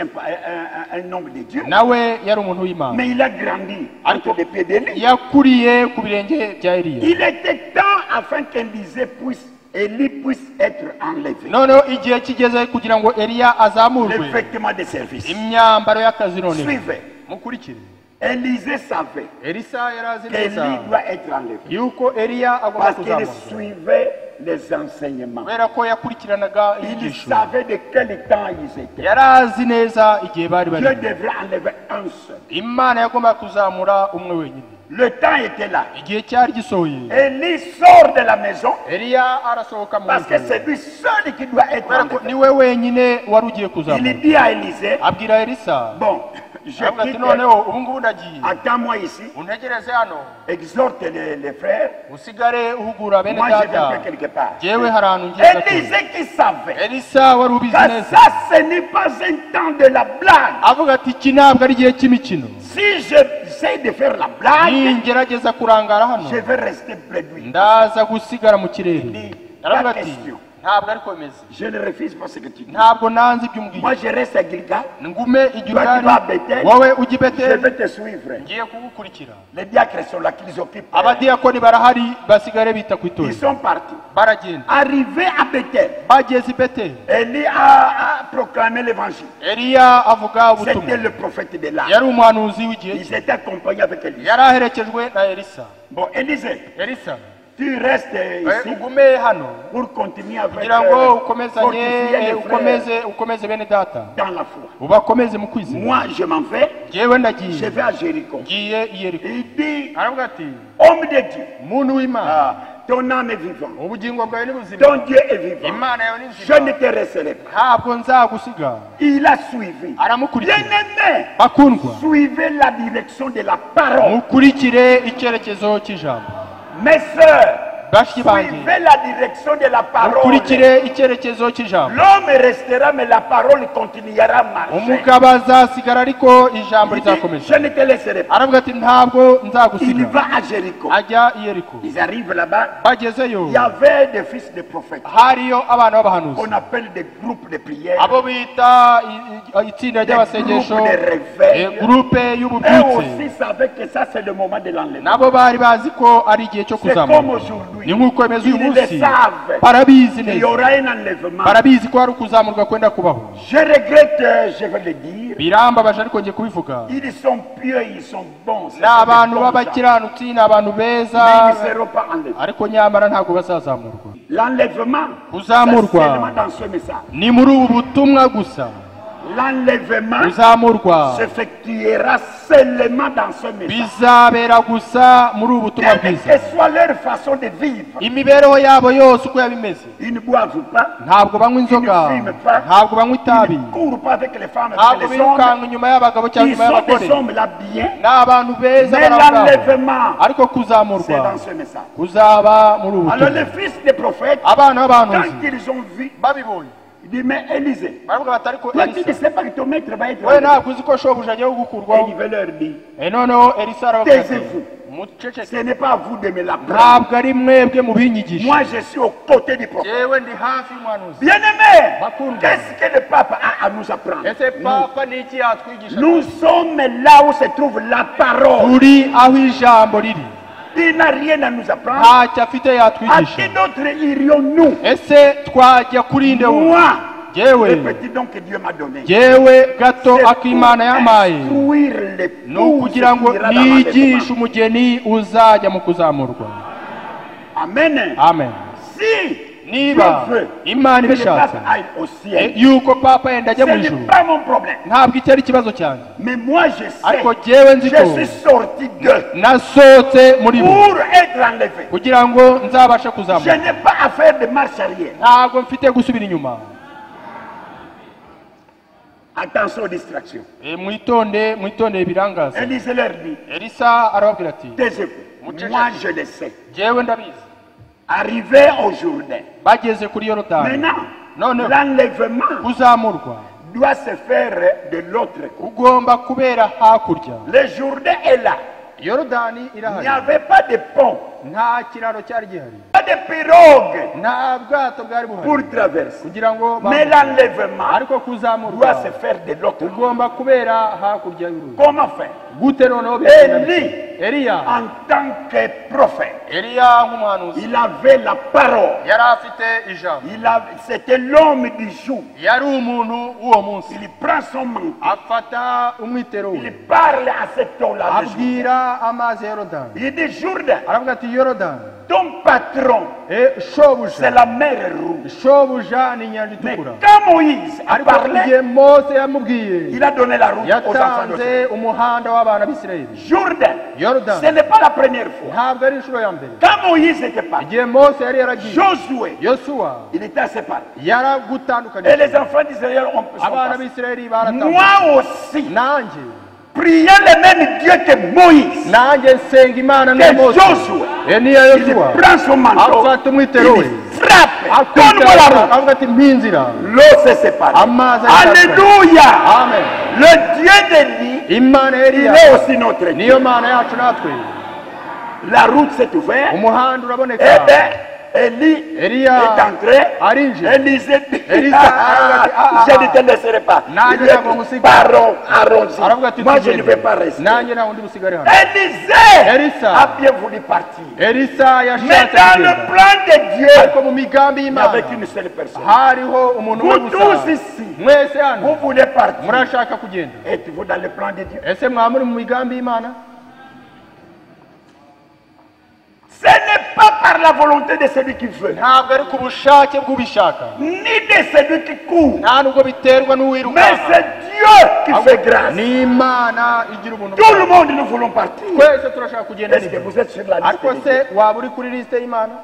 un homme de Dieu. nawe yari umuntu w'imana, Mais il a grandi entre les pieds d'Élie. yakuriye ku birenge bya eliya. Il était temps afin qu'Élie puisse être enlevé. noneho igihe kigeze kugira ngo eliya Les azamurwe vêtements de service. imyambaro y'akazi. noneho Suivez. mukurikire, Élisée savait elisa yari azi neza qu'Élie doit être enlevé. yuko eliya agomba Parce qu'il kuzamurwa suivait les enseignements. kubera ko yakurikiranaga Il inyigisho. savait de quel temps ils étaient. yari azi neza igihe bari Dieu bari. devrait enlever un seul. imana yagomba kuzamura umwe wenyine. Le temps était là. igihe cyari gisohoye, Élie sort de la maison eliya arasohoka mu parce que nzu c'est lui seul qui doit être kubera ko enlevé. niwe wenyine wari ugiye Il kuzamura. dit à Élisée, abwira elisa bon, je aravuga ati quitte, noneho ubu ngubu ndagiye, attends-moi ici, untegereze hano exhorte les frères, usigare uhugura bene moi je vais data, faire quelque part. jewe hari ahantu ngiye gato. Élisée qui savait elisa wari ubizi que neza ça ce n'est pas un temps de la blague. avuga ati iki ntabwo ari igihe cy'imikino, Si j'essaie de faire la blague, ningerageza kurangara hano je vais rester près de lui. ndaza gusigara mu kirere. Ni aravuga pas ati question. ntabwo ariko bimeze, Je ne refuse pas ce que tu dis. ntabwo nanze ibyo umbwiye. Moi je reste à Gilgal, ngume toi tu igihari, vas à Bethel, wowe ujya i je beteli, vais te suivre. ngiye kugukurikira. Les diacres sont là, qu'ils occupent. abadiyakoni barahari basigare bita ku Ils itorero. sont partis. baragenda Arrivés à Bethel, bageze i beteli, Élie a proclamé l'évangile. eliya avuga C'était ubutumwa. le prophète de l'âge. yari umuhanuzi w'igihe Ils cye, étaient accompagnés avec Élie. yari aherekejwe na elisa. Bon, Élisée, elisa tu restes ici ugume hano pour continuer avec kugira ngo ukomezanye, fortifier les frères ukomeze bene data, dans la foi. ubakomeze mu kwizera. Moi, je m'en vais, jewe je ndagiye, vais à Jéricho. ngiye i yeriko. Il dit, aravuga ati homme de Dieu, muntu w'imana, ah, ton âme est vivante, ubugingo bwawe ni buzima, ton Dieu est vivant. imana yawe ni Je ne nzima, te laisserai pas. ntabwo nzagusiga. Il a suivi. aramukurikira. Bien-aimé, bakundwa, suivez la direction de la parole. mukurikire icyerekezo cy'ijambo. Mes sœurs, bashiki banjye, suivez la direction de la parole. mukurikire icyerekezo cy'ijambo. L'homme restera, mais la parole continuera à marcher. umugabo azasigara ariko ijambo Il dit, rizakomeza. je ne te laisserai pas. aravuga ati ntabwo Il nzagusiga. va à Jéricho. ajya i yeriko. Ils arrivent là-bas. bagezeyo, Il y avait des fils de prophètes hariyo abana b'abahanuzi, qu'on appelle des groupes de prière. abo bita itsinda ry'abasengesho, gurupe Eux y'ububyutse. aussi savaient que ça c'est le moment de l'enlèvement. nabo bari bazi ko ari igihe cyo C'est comme kuzamurwa. aujourd'hui. ni nk'uko bimeze uyu Ils le munsi, savent. barabizi Il y neza, aura un enlèvement. barabizi ko hari ukuzamurwa kwenda kubaho. Je regrette, je vais le dire. birambabaje ariko ngiye kubivuga. Ils sont pieux, ils sont bons. ni abantu b'abakiranutsi, ni abantu beza, Mais ils ne seront pas enlevés. ariko nyamara ntabwo bazazamurwa. L'enlèvement, Kuzamurwa. c'est seulement dans ce message. ni muri ubu butumwa gusa. L'enlèvement kuzamurwa s'effectuera seulement dans ce message. bizabera gusa muri ubu butumwa Quelle bwiza. que soit leur façon de vivre, imibereho yabo yose uko yaba imeze, ils ne boivent pas, ntabwo banywa inzoga, ntabwo banywa itabi, ils ne courent pas avec les femmes, ntabwo avec les hommes. birukanka inyuma y'abagabo cyangwa Ils inyuma sont y'abagore. des hommes là bien, ni abantu beza mais bari aho ngaho. l'enlèvement, ariko c'est kuzamurwa dans ce message. kuzaba muri ubu Alors butumwa. les fils des prophètes, abana quand b'abahanuzi ils ont vu, babibonye ils disent, mais Élisée, baravuga bati ariko toi tu ne elisa, sais pas que ton maître va être wowe enlevé. ntabwo uzi ko shobuja agiye Et kugukurwaho. il veut leur dire, noneho elisa aravuga ati taisez-vous, muceceke, ce n'est pas à vous de me l'apprendre. ntabwo ari mwebwe mu binyigisha, Moi je suis au côté du prophète. yewe ndi hafi y'umuhanuzi. Bien-aimé, Bakundwa. qu'est-ce que le pape a à nous apprendre? ese papa ni iki yatwigisha? Nous sommes là où se trouve la parole. turi aho ijambo riri. Il n'a rien à nous apprendre. ntacyo afite À yatwigisha. qui d'autre irions-nous? Ese twajya kuri nde wundi? Moi, le Jewe petit don que Dieu m'a donné. jewe gato C'est akimana pour yamaye instruire ni l'épouse ukugira ngo qui ira dans nigishe l'enlèvement. umugeni uzajya mu kuzamurwa. Amen. Amen. Si Niba Dieu veut Imana que le pape ibishatse aille au ciel, yuko papa yenda ajya ce mu n'est ijuru, pas mon problème. ntabwo icyo ari ikibazo cyanjye. Mais moi, je Ariko sais, jewe nzi je ko suis sorti d'eux nasohotse muri bo pour être enlevé. kugira ngo nzabashe Je kuzamuka. n'ai pas à faire de marche arrière. Ntabwo mfite gusubira inyuma. Attention aux distractions. Mwitonde ibirangaza. Élisée leur dit, Elisa arababwira ati taisez-vous. Moi, je le sais. jewe ndabizi. Arrivé au Jourdain. Bageze kuri Yorodani. Maintenant, None l'enlèvement kuzamurwa doit se faire de l'autre côté. ugomba kubera hakurya. Le Jourdain est là. Yorodani Il n'y irahari. avait pas de pont, Nta kiraro cyari gihari. pas de pirogue Nta bwato bwari pour buhari traverser. kugira ngo Mais l'enlèvement ariko doit kuzamurwa se faire de l'autre côté. ugomba kubera hakurya y'uruzi. Comment faire? Gute noneho Élie, Eliya en tant que prophète, Eliya nk'umuhanuzi il avait la parole. yari afite ijambo. C'était l'homme du jour. Yari umuntu w'uwo munsi. Il prend son manteau. Afata umwitero Il we parle à cet homme-là. le Jourdain. abwira amazi ya Yorodani. Il dit, Jourdain, Aravuga ati Yorodani, ton patron, c'est shobuja la mer rouge. shobuja ni inyanja Mais itukura. quand Moïse a Ariko parlé, igihe Mose yamubwiye il a donné la route aux enfants yatanze d'Israël. umuhanda w'abana b'Isirayeli. Jourdain, Yorodani ce n'est pas la première fois. ntabwo ari inshuro ya mbere. Quand Moïse était parti, Igihe Mose yari yaragiye, Josué, Yosuwa il était séparé. Et yaragutandukanije. les enfants d'Israël ont pu Abana passer. b'Isirayeli baratambuka. Moi aussi, Nanjye priant le même Dieu que Moïse, nanjye nsenga Imana nka que Mose. Josué, Niya il Yosuwa prend son manteau, afata umwitero we il frappe, donne-moi la route. avuga ati mpinzira. L'eau s'est séparée. Amazi Alléluia. Amen. Le Dieu d'Élie, Imana ya il Eliya est aussi notre Dieu. niyo Mana yacu natwe. La route s'est ouverte. Umuhanda Eh uraboneka. bien, Élie Eliya est entré. arinjira. Élisée dit, Elisa, je ne te laisserai pas. Nanjye Il lui a ntabwo dit, ngusiga. pardon, allons-y. Aravuga ati Moi, je tugende. ne vais pas rester. Nanjye nta wundi busigare hano. Élisée Elisa a bien voulu partir. Elisa Mais yashatse dans le kugenda. plan de Dieu, Ariko mu migambi il n'y y'Imana avait qu'une seule personne. hariho umuntu umwe Vous gusa. tous ici, Mwese vous hano voulez partir. murashaka kugenda. Êtes-vous dans le plan de Dieu? Ese mwaba muri mu migambi y'Imana? Ce n'est pas par la volonté de celui qui veut, Ntabwo ari ku bushake bw'ubishaka, ni de celui qui court, nta nubwo biterwa mais n'uwirukanka. c'est Dieu qui fait grâce. Ni Imana igira ubuntu Tout le bwayo. monde, nous voulons partir. Twese turashaka kugenda Est-ce que nibyo. vous êtes sur la liste Ariko de Dieu? se waba uri kuri lisite y'Imana?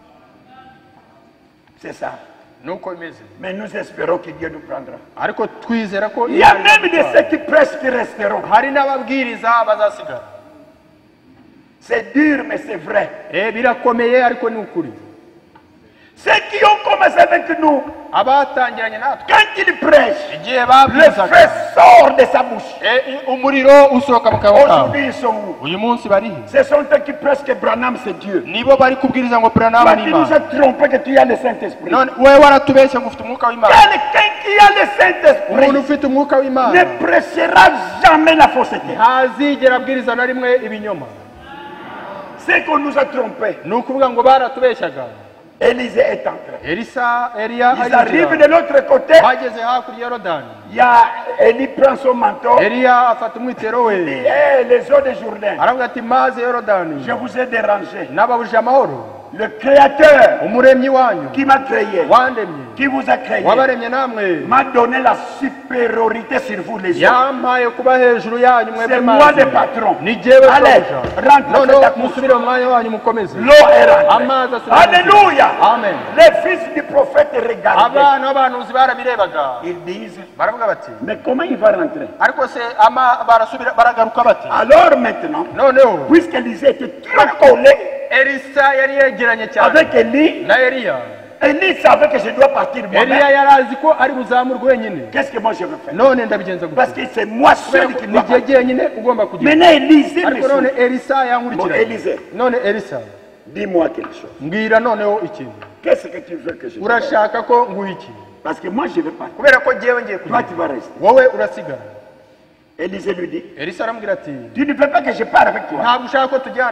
C'est ça. Nuko bimeze. Mais nous espérons que Dieu nous prendra. Ariko twizera ko Il y a même de ceux qui presque resteront. hari n'ababwiriza bazasigara. C'est dur, mais c'est vrai. Birakomeye ariko ni ukuri. Ceux qui ont commencé avec nous, Abatangiranye natwe quand ils prêchent, igihe le babwirizaga feu sort de sa bouche. umuriro usohoka mu kanwa kabo. Aujourd'hui, ils sont où? Uyu munsi barihe? Ce sont eux qui prêchent que Branham, c'est Dieu. Nibo bari kubwiriza ngo Branham Toi, ni tu nous Imana. as trompé que tu as le Saint-Esprit. None wewe waratubeshya ngo ufite umwuka w'Imana. Quelqu'un qui a le Umuntu Saint-Esprit ufite umwuka w'Imana ne prêchera jamais la fausseté. ntazigera abwiriza na rimwe ibinyoma. C'est qu'on nous a trompés. Ni ukuvuga ngo baratubeshyaga. Élisée est entré. Eliya Ils arrivent arinjira. de l'autre côté. Bageze hakurya ya Yorodani. Il y a Élie prend son manteau. Eliya afata umwitero Il dit, we hey, les eaux de Jourdain, aravuga ati mazi ya Yorodani je vous ai dérangé. nababujije amahoro. Le Créateur Umuremyi wanyu qui m'a créé, wandemye qui vous a créé, wabaremye namwe m'a donné la supériorité sur vous les hommes. yampaye kuba hejuru yanyu mwebwe C'est moi mazi. le patron. Ni jyewe Allez, shobuja. rentre dans Noneho ta course. musubire mu mwanya wanyu mukomeze. L'eau est rentrée. Amazi asubira mu nzira. Alléluia. Amen. Les fils du prophète regardaient. Abana b'abahanuzi barabirebaga Ils disent, baravuga bati mais comment il va rentrer? ariko se baragaruka bati Alors maintenant, noneho puisqu'Élisée était trop collé Elisa yari yegeranye cyane avec Élie, na Eliya. Élie savait que je dois partir Eliya moi-même. yari azi ko ari buzamurwe wenyine. Qu'est-ce que moi je veux faire? None ndabigenza Parce gutya que c'est moi seul qui ni dois igihe partir. jyenyine ugomba kugenda. Maintenant, Élisée me Ariko none suit. Elisa Bon, yankurikira. Élisée, None Elisa dis-moi quelque chose. mbwira noneho ikintu. Qu'est-ce que tu veux que je fasse? Urashaka ko nguha iki? Parce que moi je veux partir. Kubera ko jyewe ngiye Toi kugenda. tu vas rester. Wowe urasigara. Élisée lui dit, Elisa aramubwira ati tu ne veux pas que je parte avec toi. ntabwo ushaka ko tujyana.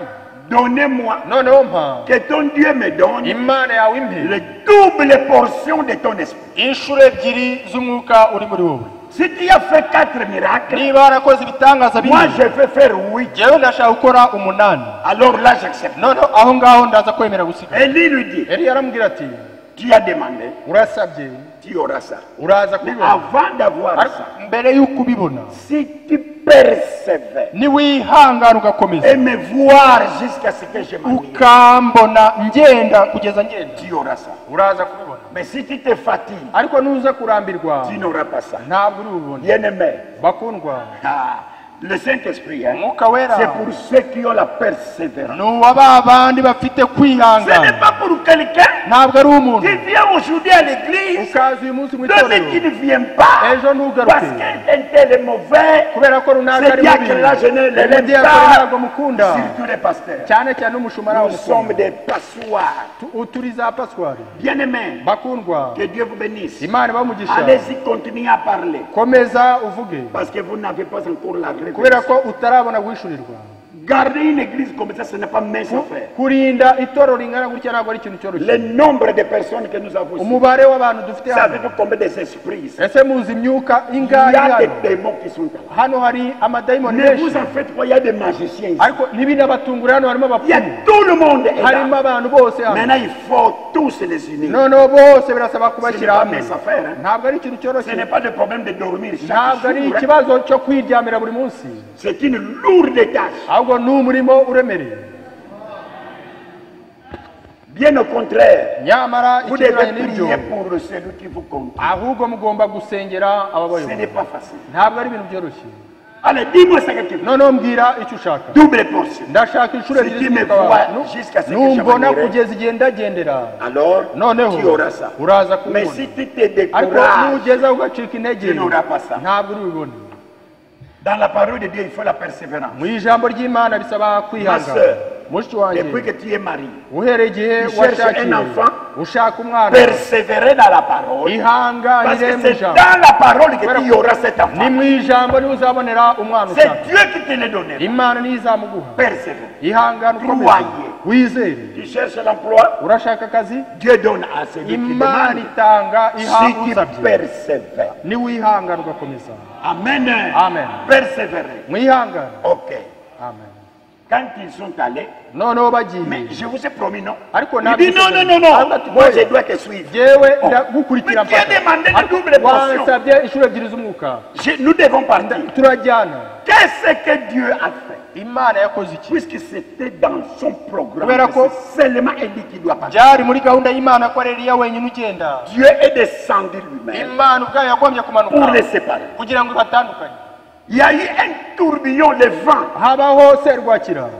Donnez-moi noneho mpa que ton Dieu me donne imana yawe impe le double portion de ton esprit. inshuro ebyiri z'umwuka uri muri wowe. Si tu as fait 4 miracles, niba warakoze ibitangaza moi bine je vais faire 8. jewe ndashaka gukora 8, Alors là j'accepte. noneho aho ngaho ndaza kwemera gusiga. Élie lui dit, Eliya aramubwira ati tu as demandé, urasabye tu auras ça. uraza Mais kubibona, avant d'avoir ariko ça, mbere y'uko ubibona si tu persévères niwihangana ugakomeza et me voir jusqu'à ce que je m'ennuie, ukambona ngenda kugeza ngenda, tu auras ça. uraza kubibona. Mais si tu te fatigues, ariko nuza kurambirwa tu n'auras pas ça. ntabwo uri bubone. Bien-aimé, bakundwa, le Saint-Esprit, hein, umwuka wera c'est pour ceux qui ont la persévérance. ni uwa ba bandi bafite Ce n'est kwihangana, pas pour quelqu'un ntabwo ari umuntu qui vient aujourd'hui à l'église, ukaza uyu munsi mu demain qui itorero ne vient pas, ejo parce ntugaruke qu'un tel est mauvais. kubera ko runaka C'est ari bien mubi, que là je ne l'aime umudiyakoni ntabwo pas, mukunda, surtout les pasteurs. cyane cyane n'umushumara Nous sommes w'umukunda. des passoires. Turi za paswari. Bien-aimés, bakundwa, que Dieu vous bénisse. imana ibamugisha, Allez-y, continuez à parler. komeza uvuge Parce que vous n'avez pas encore la kubera révélation. ko utarabona guhishurirwa. Garder une église comme ça, ce n'est pas mince à faire. kurinda itorero ringana gutya ntabwo ari ikintu Le cyoroshye. nombre de personnes que nous avons ici, umubare w'abantu dufite hano, savez-vous combien des esprits ici? ese muzi imyuka Il y ingahe a des hano? démons qui sont là. Hano hari amadayimoni Ne vous menshi, en faites pas, il y a des magiciens ici. ariko ntibinabatungura, hano harimo Il y a abapfumu, tout le monde est harimo là. abantu bose hano. Maintenant, il faut tous les unir. noneho bose birasaba Ce n'est kubashyira pas hamwe. mince à faire. Hein? ntabwo ari ikintu Ce cyoroshye, n'est pas le problème de dormir chaque ntabwo ari jour. Hein? ikibazo cyo kwiryamira buri munsi, C'est une lourde tâche. ahubwo ni umurimo uremereye. Bien au contraire, nyamara vous devez ikinyuranye n'ibyo, prier pour celui qui vous compte. ahubwo mugomba gusengera Ce ababayobozi. n'est pas facile. ntabwo ari ibintu byoroshye. Allez, dis-moi ça que tu veux. noneho mbwira icyo ushaka. Double portion. ndashaka inshuro Si ebyiri tu me z'umwuka wawe. vois jusqu'à ce que je numbona m'en irai, kugeza igihe ndagendera, alors noneho tu auras ça. uraza Mais kubibona. si tu te ariko décourages, nugeza ugacika intege, tu n'auras pas ça. ntabwo uri bubone. Dans la parole de Dieu, il faut la persévérance. mu ijambo ry'imana bisaba kwihangana. sœur, mushiki wanjye, Depuis que tu es marié, uhereye igihe tu cherches washakiye un enfant, ushaka umwana, persévérer dans la parole. Parce ihanganire que mu c'est ijambo. dans la parole que tu y auras cet ni enfant. mu ijambo niwe uzabonera umwana C'est ushaka. Dieu qui te l'a donné. imana niyo izamuguha. Persévère. ihangane ukomeze, Croyez. wizere. Tu cherches l'emploi, urashaka akazi, Dieu donne à celui qui imana demande. itanga iha Si tu usabye. persévères. niwihangana ugakomeza. Amen. Amen. Persévérer. mwihangane. Ok. amen. Quand ils sont allés, noneho bagiye, mais je vous ai promis, non? ariko Il dit non, non, non, non. Moi, je dois te suivre. jewe ndagukurikira Mais tu as demandé de double portion. wansabye inshuro ebyiri z'umwuka. Nous devons partir. turajyana. Qu'est-ce que Dieu a fait? imana yakoze iki? Puisque c'était dans son programme, Kubera ko c'est seulement Élie qui doit partir. byari muri gahunda y'imana ko ari Eliya wenyine ugenda. Dieu est descendu lui-même imana ubwayo yagombye pour kumanuka les séparer. kugira ngo ibatandukanye. Il y a eu un tourbillon, le vent, habaho serwakira,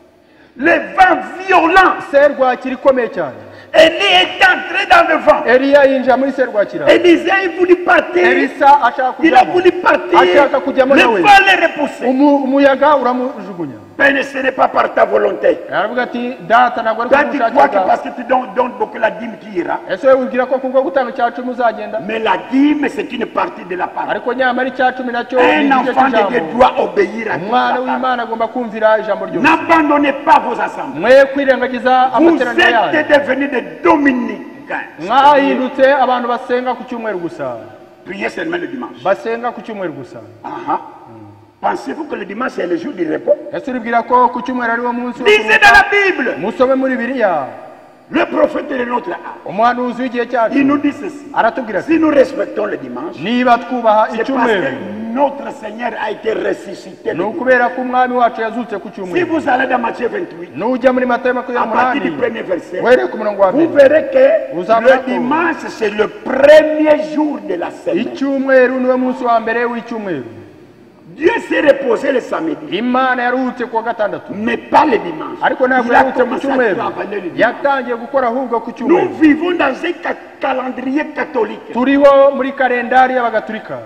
le vent violent. serwakira ikomeye cyane. Élie est entré dans le vent. Eliya yinjira muri serwakira. Élisée il voulait partir. elisa ashaka Il a kujyamo, voulu partir. ashaka kujyamo Le nawe, vent l'a repoussé. umuyaga uramujugunya. Mais ce n'est pas par ta volonté. aravuga ati data ntabwo ari Quand tu crois que kumushakira. parce que tu donnes beaucoup la dîme, tu iras. ese wowe wibwira ko kubwo gutanga icya cumi uzagenda? Mais la dîme, c'est une partie de la parole. ariko nyamara icya cumi nacyo ni Un igice enfant de Dieu cy'ijambo. doit obéir à toute umwana la parole. w'imana agomba kumvira ijambo ryose. N'abandonnez pas vos assemblées. mwe kwirengagiza Vous amateraniro yanyu. êtes devenus des dominicains. mwahindutse abantu basenga ku cyumweru gusa, Priez seulement le dimanche. basenga ku cyumweru gusa. Ah-ha. Pensez-vous que le dimanche est le jour du repos? ese uribwira ko ku cyumweru ariwo munsi wo Lisez dans la Bible. musome muri bibiliya. Le prophète de notre âge, umuhanuzi w'igihe cyacu il nous dit ceci. aratubwira ati Si nous respectons le dimanche, niba twubaha c'est parce icyumweru que notre Seigneur a été ressuscité. ni ukubera ko umwami wacu yazutse ku Si cyumweru. vous allez dans Matthieu 28, nujya muri matayo à makumyabiri partir du n'umunani premier verset, uhereye ku murongo wa vous mbere, verrez que Vous avez le raison. dimanche, c'est le premier jour de la semaine. icyumweru niwe munsi wa mbere w'icyumweru. Dieu s'est reposé le samedi, imana yaruhutse kuwa gatandatu, mais pas le dimanche. ariko ntabwo Il a yaruhutse ku commencé à cyumweru, travailler le dimanche. yatangiye gukora ahubwo ku Nous cyumweru. vivons dans un calendrier catholique. turiho muri kalendari y'abagatulika.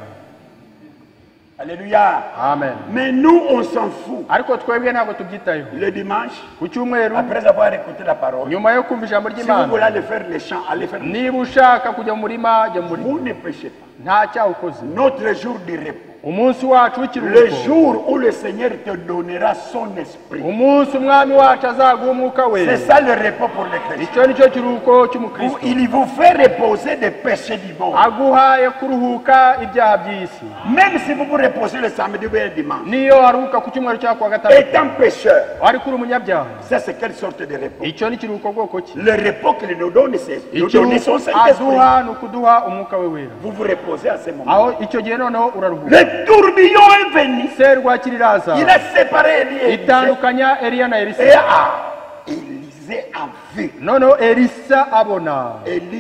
Alléluia. amen. Mais nous, on s'en fout. ariko twebwe ntabwo tubyitayeho. Le dimanche, ku cyumweru après avoir écouté la parole, nyuma yo kumva ijambo si vous ry'imana, voulez aller faire les chants, allez faire. niba ushaka kujya mu murima jya mu murima, Vous ne péchez pas. nta cyaha ukoze. Notre jour de repos, umunsi wacu Le w'ikiruhuko, jour où le Seigneur te donnera son esprit. umunsi umwami wacu azaguha umwuka we. C'est ça le repos pour les chrétiens. Icyo nicyo kiruhuko Où cy'umukristo, il vous fait reposer des péchés du monde. aguhaye kuruhuka ibyaha by'isi. Même si vous vous reposez le samedi ou le dimanche. niyo aruhuka ku cyumweru cyangwa kuwa gatandatu Étant pécheur, ariko uri umunyabyaha, ça c'est quelle sorte de repos? icyo ni kiruhuko bwoko ki? Le repos qu'il nous donne, c'est nous donner son ikiruhuko Saint-Esprit. aduha ni ukuduha umwuka we wera. Vous vous reposez à ce moment. aho icyo gihe noneho uraruhuka. Le tourbillon est venu. serwakira iraza Il a séparé Élie et Élisée. itandukanya Eliya na Elisa. Et Élisée a vu noneho Elisa abona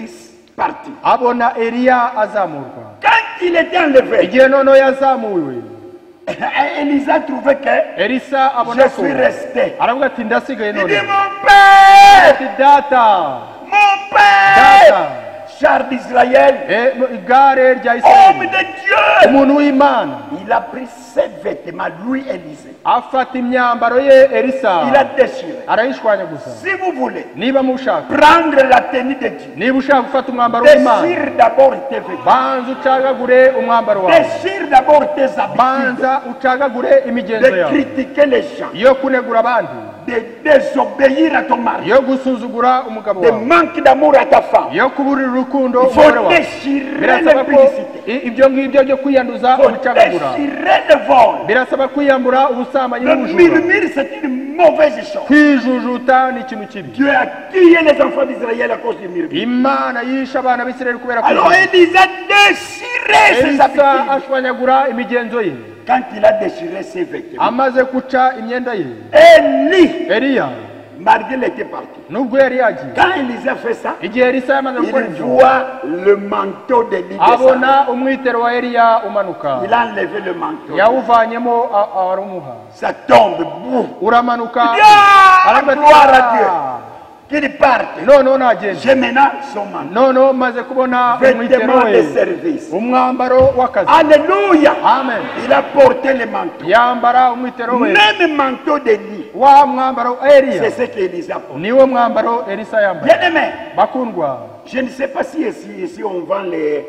parti. Eliya azamurwa. Quand il était enlevé, igihe noneho yazamuwe, Élisée a trouvé que Elisa abona je ko suis resté. aravuga ati ndasigaye Il dit, none. mon père, ati data, mon père, data, char d'Israël, igare rya homme Isirayeli, de Dieu. umuntu w'Imana, Il a pris 7 vêtements, lui, Élisée. afata imyambaro ye Elisa Il a déchiré. arayishwanyaguza. Si vous voulez niba mushaka, prendre la tenue de Dieu, niba ushaka gufata umwambaro w'Imana, déchire d'abord tes vêtements. banza ucagagure umwambaro wawe, Déchire d'abord tes habitudes. banza ucagagure imigenzo De yawe, critiquer les gens. yo kunegura abandi, De désobéir à ton mari. yo gusuzugura umugabo De wawe, manque d'amour à ta femme. yo kuburira urukundo Il umugore faut wawe. déchirer birasaba ko l'impudicité. ibyo ngibyo byo kwiyanduza Il faut ubucagagura, déchirer le vol. birasaba kwiyambura ubusambanyi Le n'ubujura. murmure, c'est une mauvaise chose. kwijujuta ni ikintu kibi. Dieu a tué les enfants d'Israël à cause du murmure. Imana yishe abana b'Isirayeli kubera Alors kwijujuta. Élisée a déchiré ses Elisa habitudes. ashwanyagura imigenzo ye, Quand il a déchiré ses vêtements, amaze guca imyenda ye, Élie, Eliya malgré il était parti. nubwo yari yagiye, Quand Élisée a fait ça, igihe Elisa yamaze gukora il ibyo, voit le manteau d'Élie descendre. abona umwitero wa Eliya umanuka, Il a enlevé le manteau. yawuvanyemo arumuha, Ça tombe, boum. uramanuka, Ah, aravuga ati, gloire à "Ah, Dieu. Qu'il parte. noneho nagenda, J'ai maintenant son manteau. noneho maze kubona umwitero Vêtements de we, service. umwambaro w'akazi." Alléluia. Amen. Il a porté le manteau. yambara umwitero we, Même manteau d'Élie. wa mwambaro wa Eliya C'est ce qu'Élisée a porté. niwo mwambaro Elisa yambaye. Bien aimé, Bakundwa, je ne sais pas si ici on vend les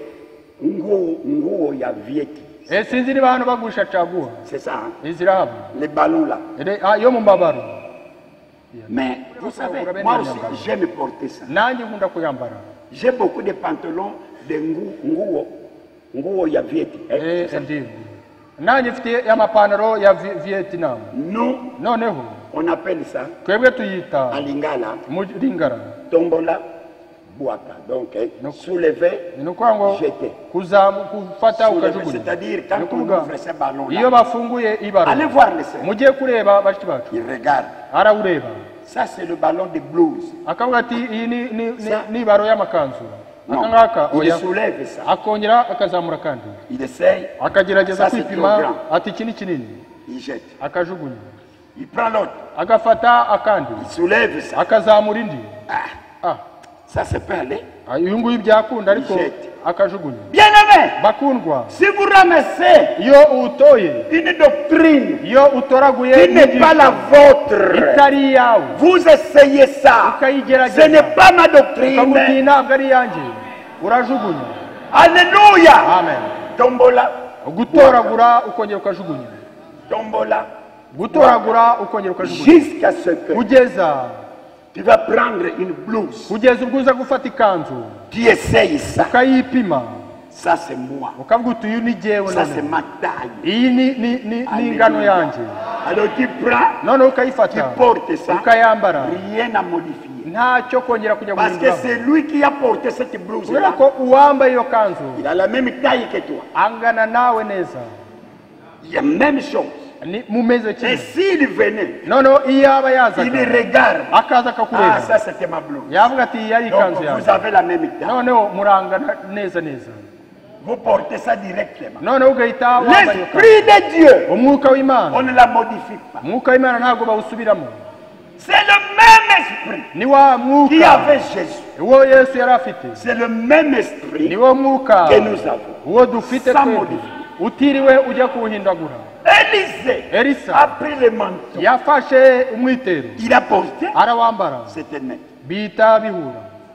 nguo ya vieti. sinzi niba hano bagurisha caguwa C'est ça, hein? izirahaba Les ballons là. yo mu mbabaro. Mais vous savez, moi aussi j'aime porter ça. nanjye nkunda kuyambara. J'ai beaucoup de pantalons de nguo ya vieti. C'est ça. Ndiyo, nanjye mfite amapantaro ya Vietnam. Nous, noneho on appelle ça twebwe tuyita à Lingala, mu Lingala, tombola, boaka. Donc, soulever, ni ukuvuga ngo jeter. kufata Soulever, ukajugunya. c'est-à-dire quand Ni on ukuvuga ouvre ces ballons-là, iyo bafunguye ibaro, allez voir les sœurs. mugiye kureba bashiki bacu, Ils regardent. arawureba Ça, c'est le ballon de blues. akavuga ati iyi Ça. ni ibaro y'amakanzu. Non, akangaka il oya, soulève ça. akongera akazamura kandi Il essaye, akagerageza Ça, c'est kwipima, trop grand. ati iki ni kinini, il jette. akajugunya, Il prend l'autre, agafata akandi, il soulève ça. akazamura indi. Ah, ça, c'est pas aller. uyu nguyu byakunda ariko Ijete. akajugunya. Bien aimé, Bakundwa, si vous ramassez iyo utoye, une doctrine iyo utoraguye qui n'est pas la vôtre, itari iyawe, vous essayez ça. ukayigerageza, Ce n'est pas ma doctrine. ukavuga uti ntabwo ari iyanjye, urajugunya. Alléluia. Amen. Tombola, gutoragura ukongera ukajugunya, tombola, gutoragura ukongera ukajugunya, jusqu'à ce que kugeza tu vas prendre une blouse. kugeza ubwo uza gufata ikanzu Tu essayes ça. ukayipima, Ça, c'est moi. ukavuga uti uyu ni jyewe, Ça, none c'est ma taille. iyi ni ingano yanjye, Alors tu prends, none tu ukayifata portes ça, ukayambara, rien à modifier. ntacyo kongera kujya Parce que guhinduraho, c'est lui qui a porté cette kubera blouse-là. ko uwambaye iyo kanzu Il a la même taille que toi. angana nawe neza, Il y a la même chose. ni mumeze Et kimwe. s'il venait, noneho iyo yaba il yazaga regarde. akaza Ah, akakureba, ça c'était ma blouse. yavuga ati iyi yari Donc ikanzu vous yanjye, avez la même taille. noneho murangana neza neza, Vous portez ça directement. noneho ugahita wambaye iyo kanzu. L'esprit de Dieu, umwuka w'Imana, on ne la modifie pas. umwuka w'Imana ntabwo bawusubiramo, C'est le même esprit ni wa qui mwuka avait Jésus. uwo Yesu yari afite, C'est le même esprit ni wo mwuka que nous avons. uwo dufite Sans twebwe, modifier. utiriwe ujya kuwuhindagura. Élisée Elisa a pris le manteau. yafashe umwitero Il a porté. arawambara, C'était net. bihita bihura.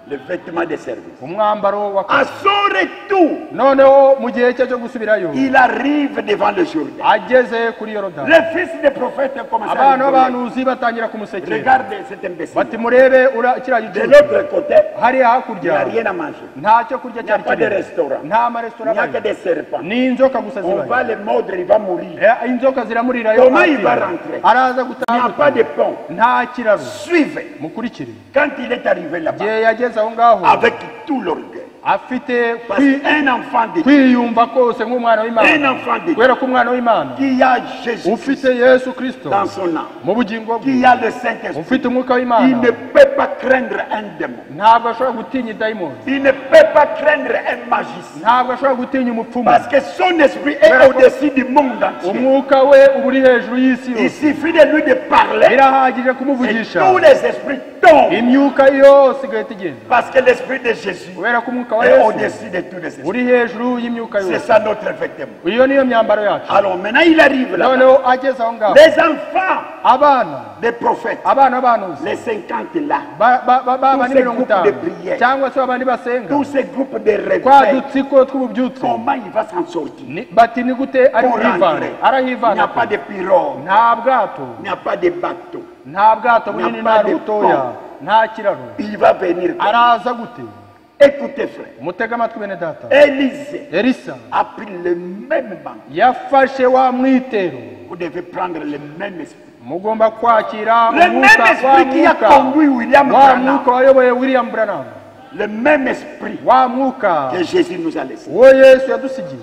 le vêtement de service. umwambaro wa À son retour, noneho mu gihe cye cyo gusubirayo il arrive devant le Jourdain. ageze kuri yorodani Les fils des prophètes commencent à abana rigoler. b'abahanuzi batangira kumusekera Regardez cet imbécile. bati murebe kiriya De gicucu l'autre côté, hariya il n'y a hakurya rien à manger. nta cyo kurya Il n'y a cyari pas de kirimo restaurant. nta Il maresitora n'y a que abayo des serpents. n'inzoka gusa On va zibayo le mordre, il va mourir. inzoka ziramurirayo Comment il ati, va rentrer? araza Il n'y a gutaha pas de pont. nta kiraro Suivez. mukurikire Quand il est arrivé là-bas, igihe yageze aho ngaho avec tout l'orgueil, afite parce qu'un enfant de Dieu, kwiyumva kose nk'umwana un w'imana enfant de Dieu, kubera ko umwana w'imana qui a Jésus ufite yesu kirisito dans son âme, mu bugingo bwe qui a le Saint-Esprit, ufite umwuka il w'imana ne peut pas craindre un démon. ntabwo ashobora gutinya idayimoni Il ne peut pas craindre un magicien. ntabwo ashobora gutinya umupfumu Parce que son esprit est au-dessus du monde entier. umwuka we uba uri hejuru y'isi Il yose suffit de lui de parler birahagije et kumuvugisha tous les esprits tombent. imyuka yose igahita igenda Parce que l'esprit de Jésus kubera ko umwuka wa est yesu au-dessus de tous les esprits. uri hejuru y'imyuka C'est yose ça notre vêtement. iyo niyo myambaro yacu Alors maintenant il arrive là. noneho ageze aho ngaho Les enfants abana des prophètes, abana b'abahanuzi les 50 là, baba ni ces mirongo groupes itanu de prière, cyangwa se babandi basenga tous ces groupes de twa réveil, dutsiko tw'ububyutse comment il va s'en sortir? bati ni gute ari Pour buhivana rentrer. Il n'y arahivana a pas de pirogue, nta bwato il n'y a pas de bateau. nta bwato bunini nta butoya nta kiraro Il va venir. araza gute Écoutez frère, mutega amatwi bene data Élisée elisa a pris le même banc. yafashe wa mwitero Vous devez prendre le même esprit. mugomba kwakira Le même esprit qui a conduit William wa Branham. mwuka wayoboye william branham Le même esprit wa mwuka que Jésus nous a laissé. uwo yesu yadusigiye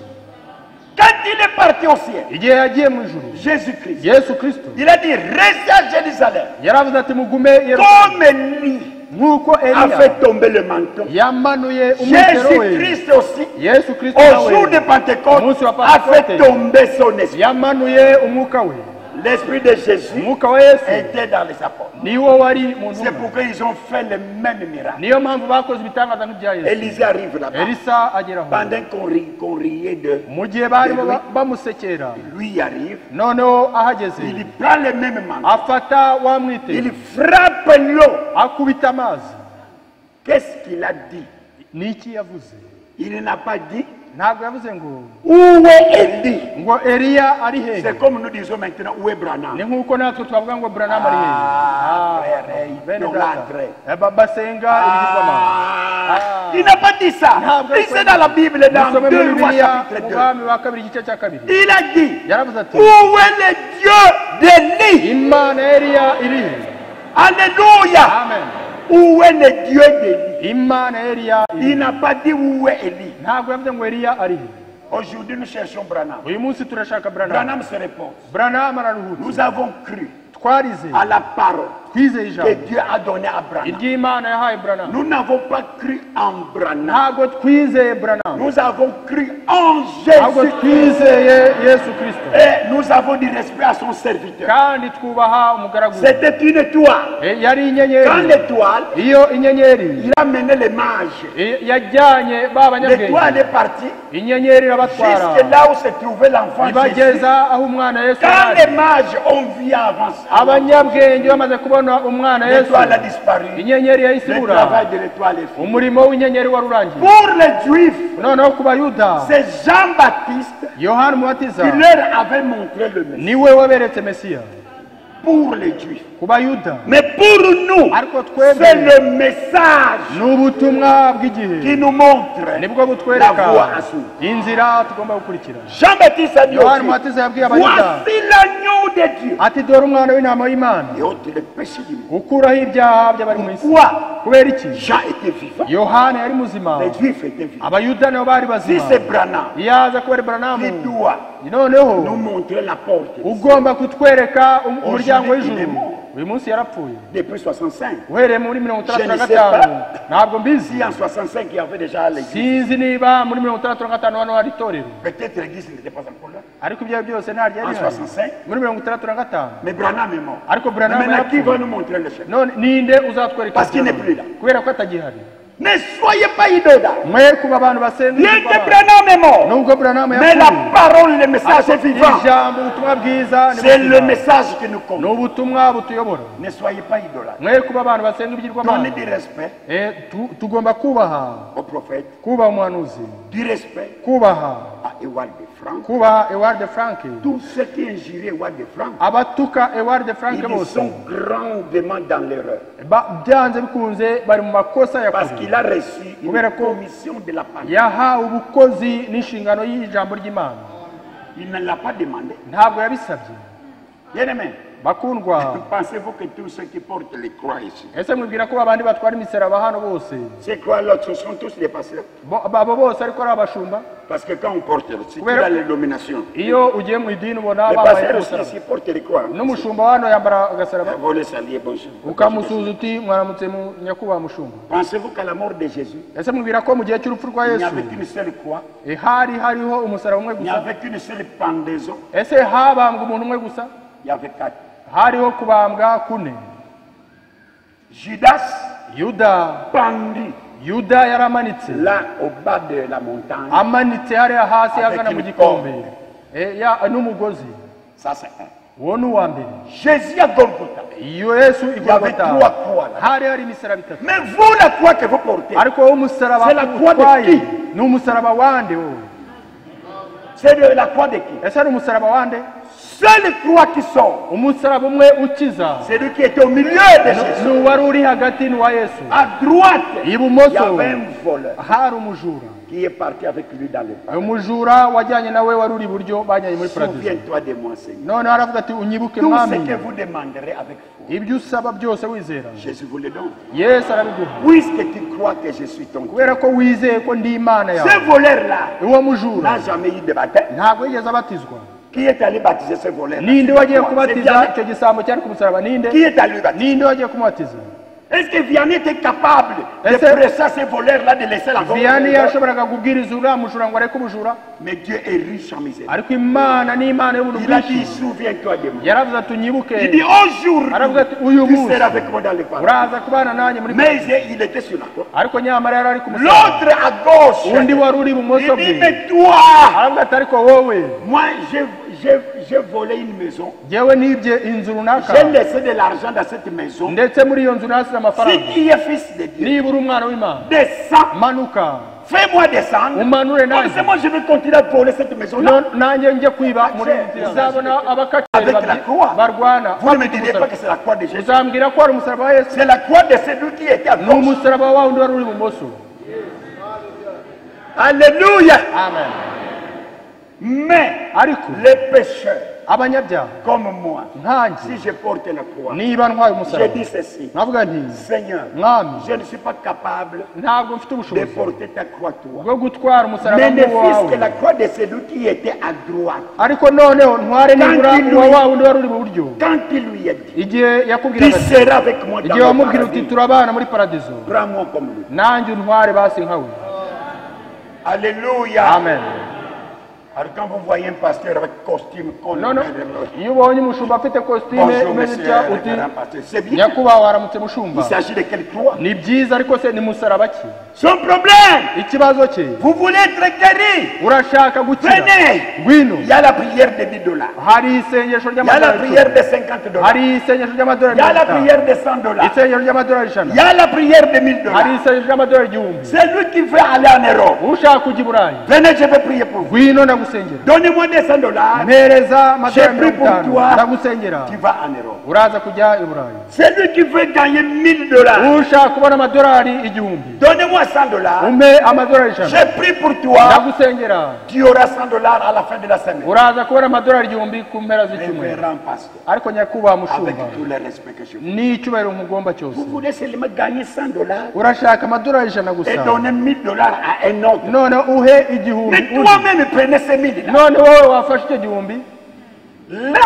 Quand il est parti au ciel, igihe yagiye mu ijuru Jésus-Christ, yesu kirisito il a dit, restez à Jérusalem. yaravuze ati mugume Yerusalemu Comme lui nk'uko a eliya fait tomber le manteau, yamanuye umwitero we Jésus-Christ aussi, yesu kirisito au jour nawe de Pentecôte, Umunsi wa a fait Pentecôte. tomber son esprit. yamanuye umwuka we L'esprit de Jésus umwuka wa yesu était dans les apôtres. niwo wari mu C'est ntumwa pourquoi ils ont fait le même miracle. niyo mpamvu bakoze ibitangaza nk'ibya yesu Élisée arrive là-bas. elisa agera aho Pendant qu'on riait de mu gihe barimo bamusekera lui arrive, noneho ahageze il prend le même manteau, afata wa mwitero il frappe l'eau. akubita amazi Qu'est-ce qu'il a dit? ni iki yavuze Il n'a pas dit ntabwo yavuze ngo où est Élie. ngo eliya ari hehe C'est comme nous disons maintenant où est Branham. ni nk'uko natwe twavuga ngo branham ari hehe Ah, frère, bene idolâtre. data basenga ibigirwamana Ah, il n'a pas dit ça. Lisez dans la Bible, dans musome 2 muri Rois bibiliya chapitre mu 2. bwami wa kabiri igice cya kabiri Il a dit, yaravuze ati où est le Dieu d'Élie? imana ya eliya iri he Alléluia. amen Où est le Dieu d'Élie? imana ya eliya iri Il n'a pas dit où est Élie. ntabwo yavuze ngo eliya ari he Aujourd'hui, nous cherchons Branham. uyu munsi turashaka branham Branham se repose. branham araruhutse Nous avons cru twarize à la parole twizeye que ijambo Dieu a donnée à Branham. iry'imana yahaye branham Nous n'avons pas cru en Branham. ntabwo twizeye branham Nous avons cru en ahubwo Jésus. twizeye yesu kirisito Et nous avons du respect à son serviteur. kandi twubaha umugaragu we. C'était une étoile. yari Quand inyenyeri l'étoile, iyo inyenyeri il a mené les mages. yajyanye ba L'étoile banyabwenge est partie inyenyeri irabatwara jusque là où se trouvait l'enfant Jésus. ibageza aho umwana yesu Quand ari les mages ont vu avancer, abanyabwenge bamaze kubona umwana yesu l'étoile a disparu. inyenyeri yahise Le ibura travail de l'étoile est fini. umurimo w'inyenyeri wari urangiye Pour les Juifs, noneho ku bayuda c'est Jean-Baptiste yohana umubatiza qui leur avait montré le Messie. niwe waberetse mesiya Pour les Juifs. ku bayuda Mais pour nous, ariko twebwe c'est le message ni ubutumwa bw'igihe qui nous montre nibwo la butwereka voie à suivre. inzira tugomba gukurikira Jean-Baptiste a dit yohana aussi, umubatiza yabwiye abayuda voici l'agneau de Dieu. ati dore umwana w'intama y'imana Et ôte le péché du monde. ukuraho ibyaha by'abari mu isi Pourquoi kubera iki Jean était vivant, yohana yari muzima les Juifs étaient vivants. abayuda nabo bari Si bazima c'est Branham iyo aza kuba ari buranamu qui doit noneho nous montrer la porte ugomba kutwereka umuryango w'ijuru uyu munsi yarapfuye depuis 65. uhereye muri 65 ntabwo mbizi Si en 65 il y avait déjà l'église, sinzi niba muri 65 hano hari itorero peut-être l'église n'était pas encore là. ariko ibyo byose nta ryari En rihari 65, muri 65 mais Branham est mort. ariko Mais Branham maintenant, qui yarapfuye va nous montrer le chemin? none ninde uzatwereka Parce qu'il n'est plus là. kubera ko atagihari Ne soyez pas idolâtres. mwe kuba abantu basenga Bien que ibigirwamana. Branham est mort, nubwo Branham mais la yapfuye parole, le message est ariko vivant. ijambo ubutumwa bwiza ni C'est le buzima. message que nous ni comptons. ubutumwa butuyobora. Ne soyez pas idolâtres. mwe kuba abantu basenga Donnez ibigirwamana. du respect Tugomba kubaha au prophète, kubaha umuhanuzi, du respect kubaha à Ewald de Franck. kubaha Ewald Frank. Tous ceux qui injurient Ewald de Franck, abatuka Ewald Frank ils bose sont grandement dans l'erreur. byanze bikunze bari mu makosa Parce yakoze, qu'il a reçu une Kubera ko commission de la parole. yahawe ubukozi n'inshingano y'ijambo ry'Imana. Il ne l'a pas demandé. ntabwo yabisabye. Bien aimé, bakundwa, pensez-vous que tous ceux qui portent les croix ici, ese mwibwira ko abandi batwara imisaraba hano bose ces croix-là, ce sont tous des pasteurs? abo bose ariko ari abashumba? Parce que quand on porte, c'est Kubera- la dénomination. iyo ugiye mu idini ubona Les bambaye pasteurs aussi, umusaraba, ici portent les croix. n'umushumba hano yambara agasaraba, Vous les saluez, bonjour. ukamusuza uti mwaramutse mu nyakubahwa mushumba. Pensez-vous qu'à la mort de Jésus, ese mwibwira ko mu gihe cy'urupfu rwa il n'y Yesu avait qu'une seule croix, hari hariho umusaraba umwe il n'y gusa? avait qu'une seule pendaison, ese habambwa umuntu umwe gusa? il y avait 4. hariho kubambwa kune. Judas yuda pendu yuda yaramanitse, là au bas de la montagne. amanitse hariya hasi Avec agana mu une gikombe n'umugozi. Ça, c'est un. uwo ni uwa mbere. Jésus à Golgotha. yesu Il y avait igorogota 3 croix là. hari hari imisaraba itatu, Mais vous, la croix que vous portez, ariko wowe umusaraba C'est la croix de utwaye qui? ni umusaraba wande wowe? c'est de la croix de qui? ese ni umusaraba wande? Seule croix qui sort, umusaraba umwe ukiza c'est lui qui était au milieu de Jésus. ni uwari uri hagati ni uwa Yesu. À droite, il y ibumoso avait un voleur hari umujura, qui est parti avec lui dans le parc. umujura wajyanye nawe wari uri iburyo, bajyanye muri paradizo. Souviens-toi de moi, Seigneur. none aravuga ati unyibuke Tout ce mwami, que vous demanderez avec foi, ibyo usaba byose wizera Jésus vous le donne. Yesu arabiguha, Puisque tu crois que je suis ton Dieu. kubera ko wizeye ko ndi Imana Ce yawe. voleur-là uwo mujura n'a jamais eu de baptême. ntabwo yigeze abatizwa. Qui est allé baptiser ce voleur? ninde wagiye C'est kubatiza Vianney. icyo gisambo cyari ku musaraba? ninde Qui est allé baptiser? ninde wagiye kumubatiza? Est-ce que Vianney était capable de Est-ce- presser à ce voleur-là de laisser la Vianney yashoboraga kubwiriza uriya mujura ngo areke ubujura? Mais Dieu est riche en misère. ariko Imana ni Imana y'ubuntu Il a dit, bwinshi. souviens-toi de moi. yaravuze ati unyibuke, Il dit, aujourd'hui, aravuga ati uyu tu munsi seras avec moi dans le paradis. uraza kubana nanjye muri Mais il était sur la croix. ariko nyamara yari ari ku musaraba. L'autre à gauche, undi wari uri il ibumoso dit, bwe mais toi, aravuga ati ariko wowe, moi, j'ai volé une maison. jyewe nibye inzu runaka, J'ai laissé de l'argent dans cette maison. ndetse muri iyo nzu nasize amafaranga. Si tu es fils de Dieu, niba uri umwana w'Imana, descends, manuka fais-moi descendre. umanure Comme nanjye, c'est moi, je vais continuer à voler cette maison-là. nanjye njye kwiba muri iyi nzira. uzabona abakaceri Avec la croix. barwana Vous ne me bafite direz pas umusaraba. que c'est la croix de Jésus. uzambwira ko ari umusaraba wa Yesu? C'est la croix de celui qui était à ni gauche. umusaraba wa wundi wari uri ibumoso. Alléluia. amen. Mais ariko les pécheurs, abanyabyaha comme moi, nkanjye, si je porte la croix, niba ntwaye je umusaraba, dis ceci. nkavuga nti Seigneur, mwami, je ne suis pas capable ntabwo mfite de ubushobozi porter ta croix, toi. bwo gutwara umusaraba Mais ne fils que wawe, la croix de celui qui était à droite. ariko noneho ntware nibura Kandi uwa lui- wa wundi wari uri iburyo. Quand il lui a dit, igihe tu yakubwiraga ati, seras avec moi dans igihe le wamubwira uti paradis, turabana muri paradizo, prends-moi comme lui. nanjye untware basi nkawe. Alléluia. amen. Alors quand vous voyez un pasteur avec costume, none iyo ubonye umushumba afite kositime bonjour imeze monsieur itya le uti grand pasteur, c'est bien. nyakubahwa waramutse mushumba. Il s'agit de quelle croix? ni byiza, ariko se ni musaraba ki? Son problème, ikibazo cye, vous voulez être guéri, urashaka gukira, venez. ngwino. Il y a la prière de 10 $. hari isengesho Il y a la ry'amadolari prière 10, de 50 $. hari isengesho ry'amadolari Il y a la 50, prière de 100 $. isengesho ry'amadolari 100, Il y a la prière de 1000 hari $. isengesho ry'amadolari 1000. C'est lui qui veut aller en Europe. ushaka kujya i Burayi, Venez, je vais prier pour vous. ngwino ndagusengera. Donnez-moi des 100 $. mpereza amadolari J'ai pris pour 50, toi. ndagusengera, Tu vas en Europe. uraza kujya i Burayi. C'est lui qui veut gagner 1000 $. ushaka kubona amadolari 1000, Donnez-moi 100 $. umpe amadolari 100, J'ai pris pour toi. ndagusengera, Tu auras 100 $ à la fin de la semaine. uraza kubona amadolari 1000 ku mpera z'icyumweru. Révérend pasteur, ariko nyakubahwa avec mushumba, tout le respect que je vous. n'icyubahiro nkugomba cyose, Vous voulez seulement gagner 100 $. urashaka amadolari 100 Et gusa, donner 1000 $ à un autre. none uhe igihumbi Mais undi. toi-même prenez ces 1000 $. none wowe wafashe icyo gihumbi, Là,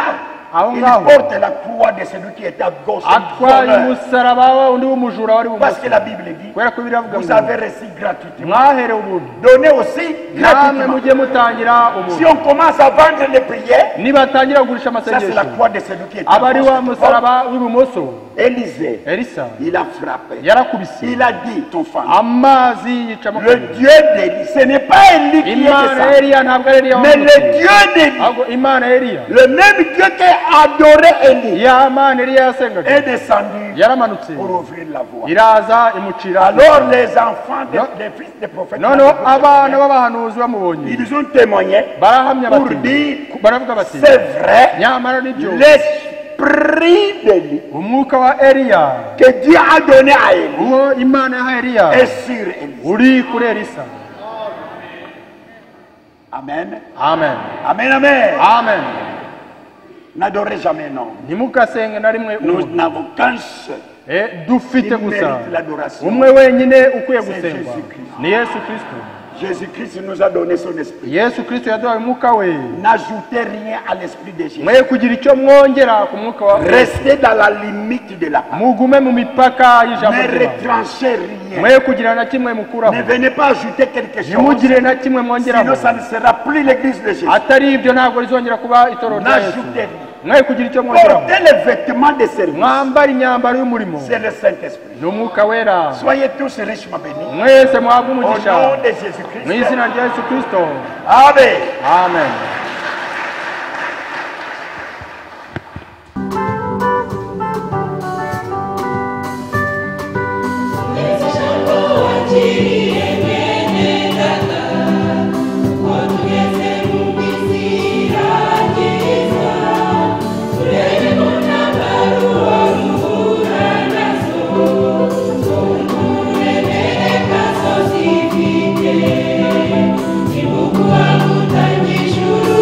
aho Il ngaho porte la croix de celui qui était à gauche. atwaye du voleur. umusaraba wa undi w'umujura wari Parce bumoso que la Bible dit, kubera ko biravuga vous ngo avez reçu gratuitement. mwaherewe ubuntu Donnez aussi namwe gratuitement. mujye mutangira Si ubuntu on commence à vendre les prières, nibatangira kugurisha ça c'est la amasengesho croix de celui qui était aba à ari gauche. wa musaraba w'ibumoso. Élisée, Elisa il a frappé. yarakubise Il a dit, ton femme, amazi yicamo le Dieu d'Élie, ce n'est pas Élie qui est imana descendu, Eliya ntabwo ari Eliya mais le wamuteye. Dieu d'Élie, ahubwo imana Eliya le même Dieu qui a adoré Élie, ya mana Eliya yasengaga est descendu yaramanutse pour ouvrir la voie. iraza imucira. Alors les enfants Non. des fils des prophètes, noneho abana b'abahanuzi bamubonye ils ont témoigné barahamya pour bati dire, baravuga bati c'est vrai, nyamara nibyo l'esprit d'Élie umwuka wa Eliya que Dieu a donné à Élie uwo imana yaha Eliya est sur Élie. uri kuri Elisa. Amen. Amen Amen, amen. amen. N'adorez jamais, non. ntimukasenge na rimwe Nous umuntu. n'avons qu'un seul. dufite Il gusa mérite l'adoration. umwe wenyine ukwiye C'est gusengwa Jésus-Christ. ni Yesu Kristo. Jésus-Christ nous a donné son esprit. Yesu Kristo yaduhaye umwuka we. N'ajoutez rien à l'esprit de Jésus. mwe kugira icyo mwongera ku mwuka wa Restez dans la limite de la parole. mugume mu mipaka y'ijambo Ne ry'Imana. retranchez rien. mwe kugira na kimwe mukuraho, Ne venez pas ajouter quelque chose. ntimugire na kimwe mwongeraho, Sinon, ça ne sera plus l'église de Jésus. atari ibyo ntabwo rizongera kuba itorero rya Yesu. N'ajoutez rien. mwe kugira icyo mwongeraho, Portez les vêtements de service. mwambara imyambaro y'umurimo, C'est le Saint-Esprit. ni umwuka wera. Soyez tous richement bénis. mwese muhabwe Au umugisha nom de mu Jésus-Christ. izina rya Yesu Kristo. Amen. Amen. Ibuku wangu tangishuru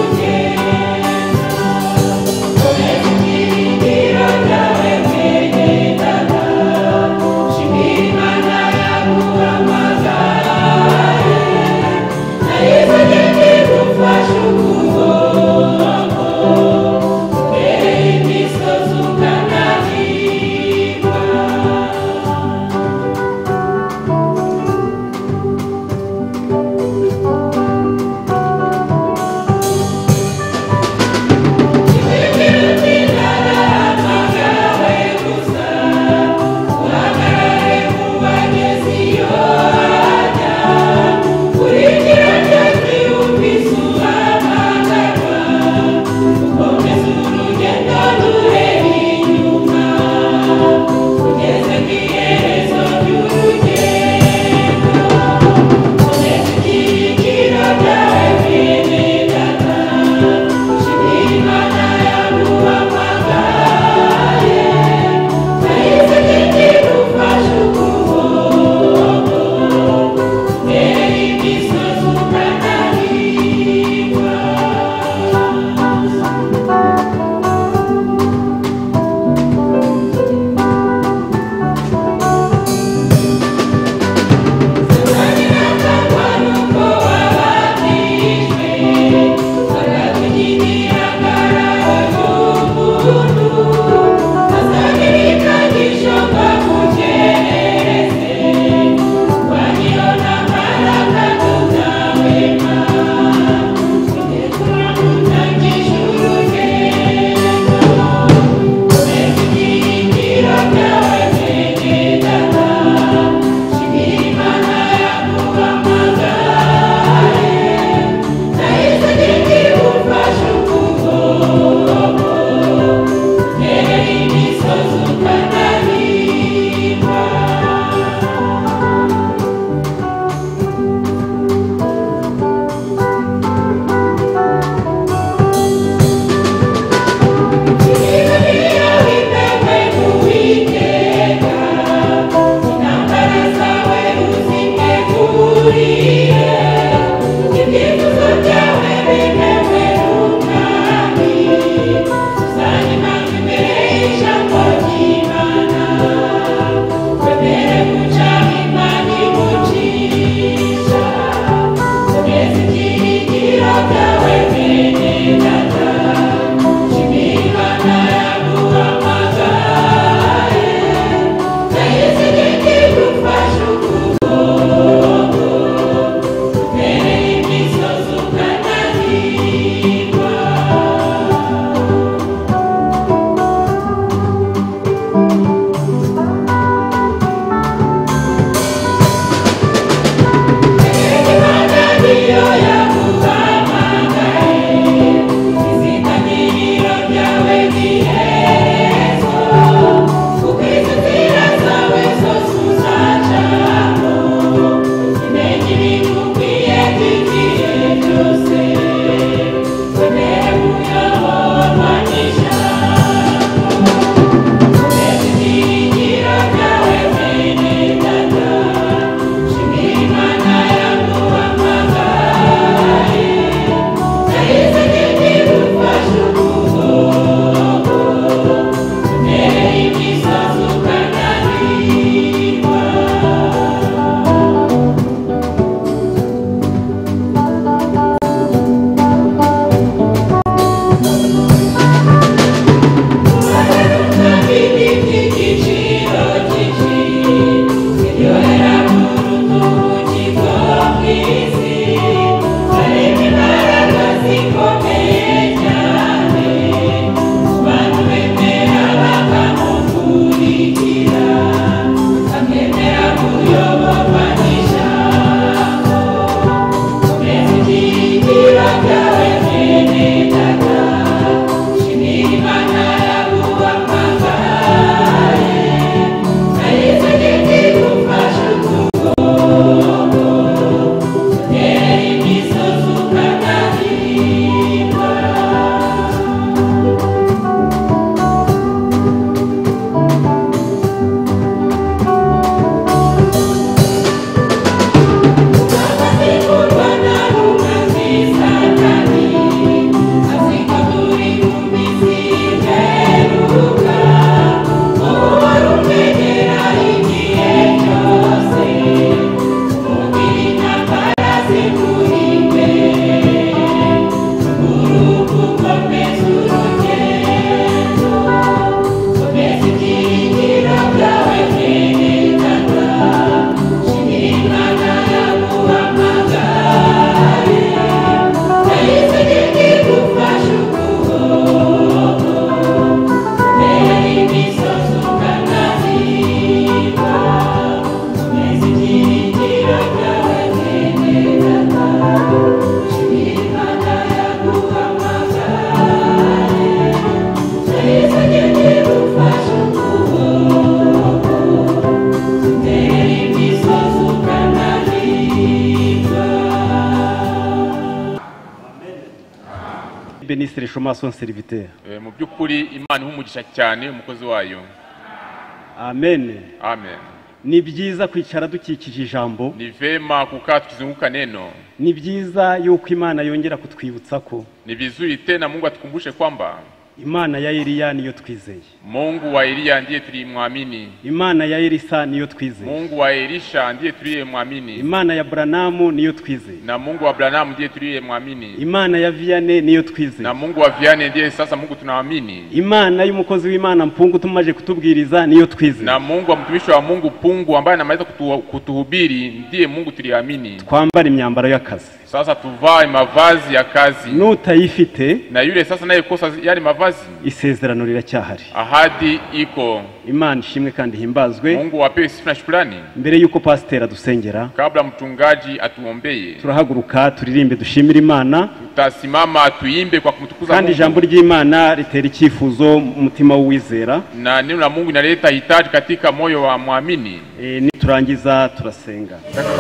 bénisse richement son serviteur. mu by'ukuri Imana ihumugisha cyane umukozi wayo. Amen. Amen. Ni byiza kwicara dukikije ijambo. Ni vema kukaa tukizunguka neno. Ni byiza yuko Imana yongera kutwibutsa ko Ni vizuri tena Mungu atukumbushe kwamba Imana ya Eliya niyo twizeye. Mungu wa Eliya ndiye tuliyemwamini. Imana ya Elisa niyo twizeye. Mungu wa Elisha ndiye tuliyemwamini. Imana ya Branamu niyo twizeye. Na Mungu wa Abrahamu ndiye tuliyemwamini. Imana ya Vianney niyo twizeye. Na Mungu wa Vianney ndiye sasa Mungu tunaamini. Imana y'umukozi w'Imana Mpungu tumaje kutubwiriza niyo twizeye. Na Mungu wa mtumishi wa Mungu Pungu ambaye anamaliza kutuhubiri ndiye Mungu tuliamini. Twambara imyambaro y'akazi. Sasa tuvae mavazi ya kazi. Nutayifite Na yule sasa naye kosa yale mavazi. Isezerano riracyahari. Ahadi iko. Imana ishimwe kandi himbazwe. Mungu apewe sifa na shukrani. Mbere yuko pastor adusengera, kabla mchungaji atuombeye, turahaguruka turirimbe dushimira Imana. Tutasimama tuimbe kwa kumtukuza Mungu. Kandi ijambo ry'Imana ritera icyifuzo mu mutima w'uwizera. Na neno la Mungu inaleta hitaji katika moyo wa muamini. Niturangiza turasenga.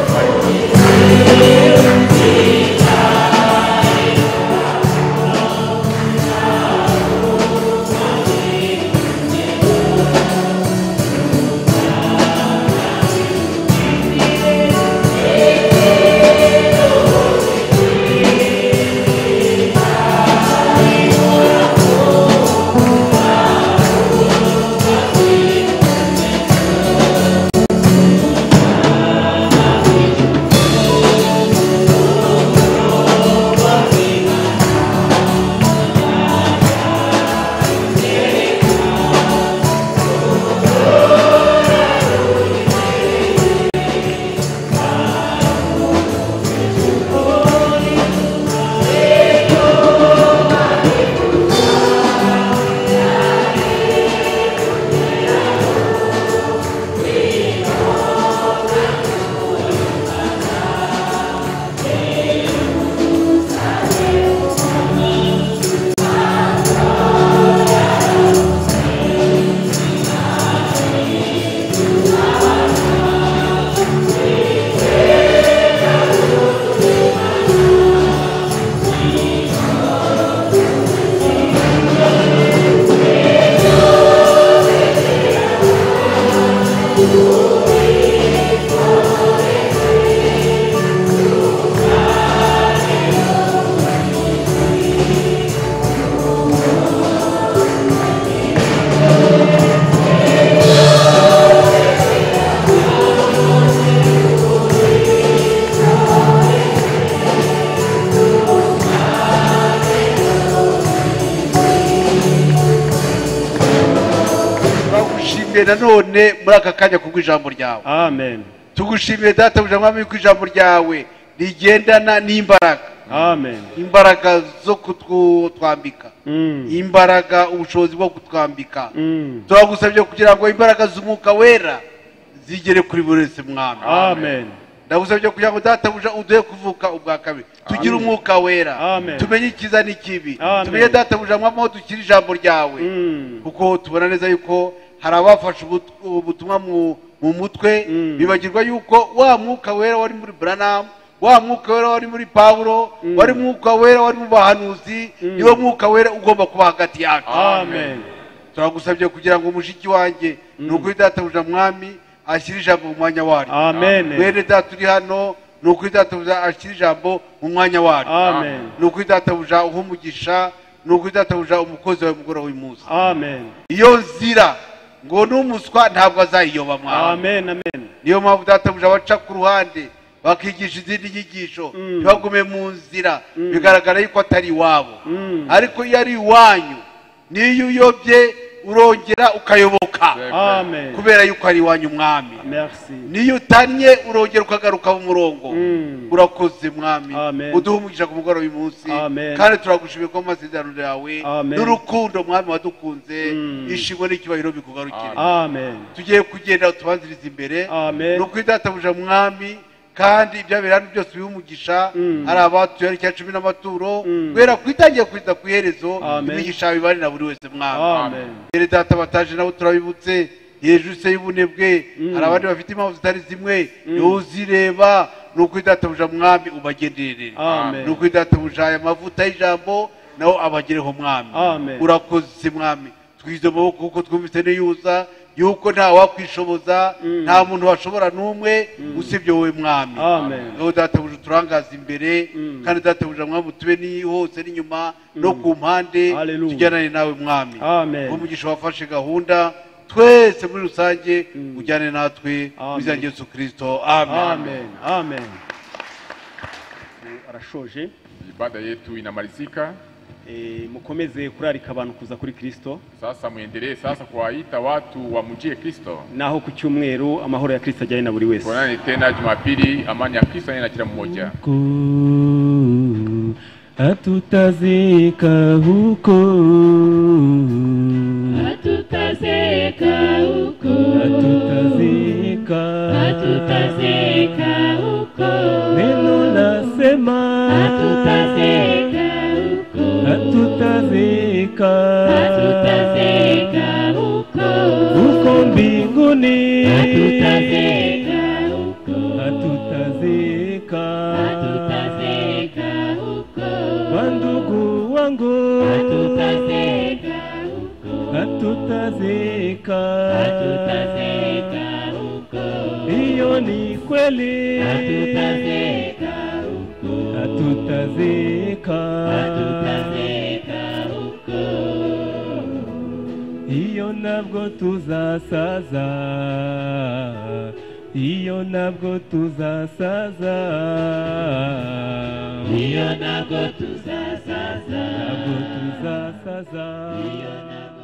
nanone muri aka kanya kubw'ijambo ryawe. Amen. Tugushimiye data bujamwami kw'ijambo ryawe rigendana n'imbaraga. Amen. Imbaraga zo kutwambika. Imbaraga ubushobozi bwo kutwambika. Turagusabye kugira ngo imbaraga z'umwuka wera zigere kuri buri wese mwami. Amen. Ndagusabye kugira ngo data buja uduhe kuvuka ubwa kabiri. Tugira umwuka wera. Tumenye ikiza n'ikibi. Tumenye data bujamwami aho dukira ijambo ryawe. Kuko tubona neza yuko hari abafashe ubutumwa mu mutwe bibagirwa yuko wa mwuka wera wari muri Branham, wa mwuka wera wari muri Paulo, wari mwuka wera wari mu bahanuzi, niwo mwuka wera ugomba kuba hagati yacu. Amen. Turagusabye kugira ngo umushiki wanjye nuko data buja mwami ashyira ijambo mu mwanya waryo. Amen. Mwene data uri hano nuko data buja ashyira ijambo mu mwanya waryo. Amen. Nuko data buja uhumugisha, nuko data buja umukozi wawe mugora uyu munsi. Amen. Iyo nzira ngo n'umuswa ntabwo azayiyoba mwami. Amen. Amen. Niyo mpamvu data buja baca ku ruhande bakigisha izindi nyigisho ntibagume mu nzira bigaragara yuko atari iwabo, ariko iyo ari iwanyu niyo uyobye urongera ukayoboka. Amen. Kubera yuko ari iwanyu mwami. Merci. Niyo utanye urongera ukagaruka mu murongo. Urakoze mwami. Uduhe umugisha ku mugoroba uyu munsi, kandi turagushimiye ko amasezerano yawe n'urukundo mwami wadukunze ishimwe n'icyubahiro bikugarukire. Amen. Tugiye kugenda tubanziriza imbere nuko data buja mwami, kandi ibyabera hano byose bihumugisha ari abatuye ari 10 n'amaturo kwera kwitangiye kwita ku iherezo imigisha bibari na buri wese mwami. Amen. Mbere data bataje nabo turabibutse hejuru se y'ubunebwe, hari abandi bafite impamvu zitari zimwe uzireba nuko data buja mwami ubagenderere. Nuko data buja aya mavuta y'ijambo nawe abagereho mwami Amen. urakoze mwami twize amaboko kuko twumvise niyuza yuko nta wakwishoboza nta muntu washobora n'umwe usibye wowe mwami nawe databuja turangaza imbere kandi databuja mwami tube ni hose n'inyuma no ku mpande tujyanane nawe mwami umugisha wafashe gahunda twese muri rusange ujyane natwe bizanye Yesu Kristo amen amen. Arashoje ibada yetu inamalizika. Mukomeze kurarika abantu kuza kuri Kristo. Sasa muendelee sasa kuwaita watu wamjie Kristo. Naho ku cyumweru amahoro ya Kristo ajyane na buri wese. Kuonana tena Jumapili, amani ya Kristo na kila mmoja. Hatutazika huko, hatutazika huko, hatutazika huko. Neno lasema hatutazika huko, hatutazika huko. Huko mbinguni hatutazika huko, hatutazika huko. Wandugu wangu hatutazika huko, hatutazika huko. Hiyo ni kweli hatutazika huko, hatutazika huko. Hiyo nabwo tuzasaza, hiyo nabwo tuzasaza, hiyo nabwo tuzasaza, nabwo tuzasaza.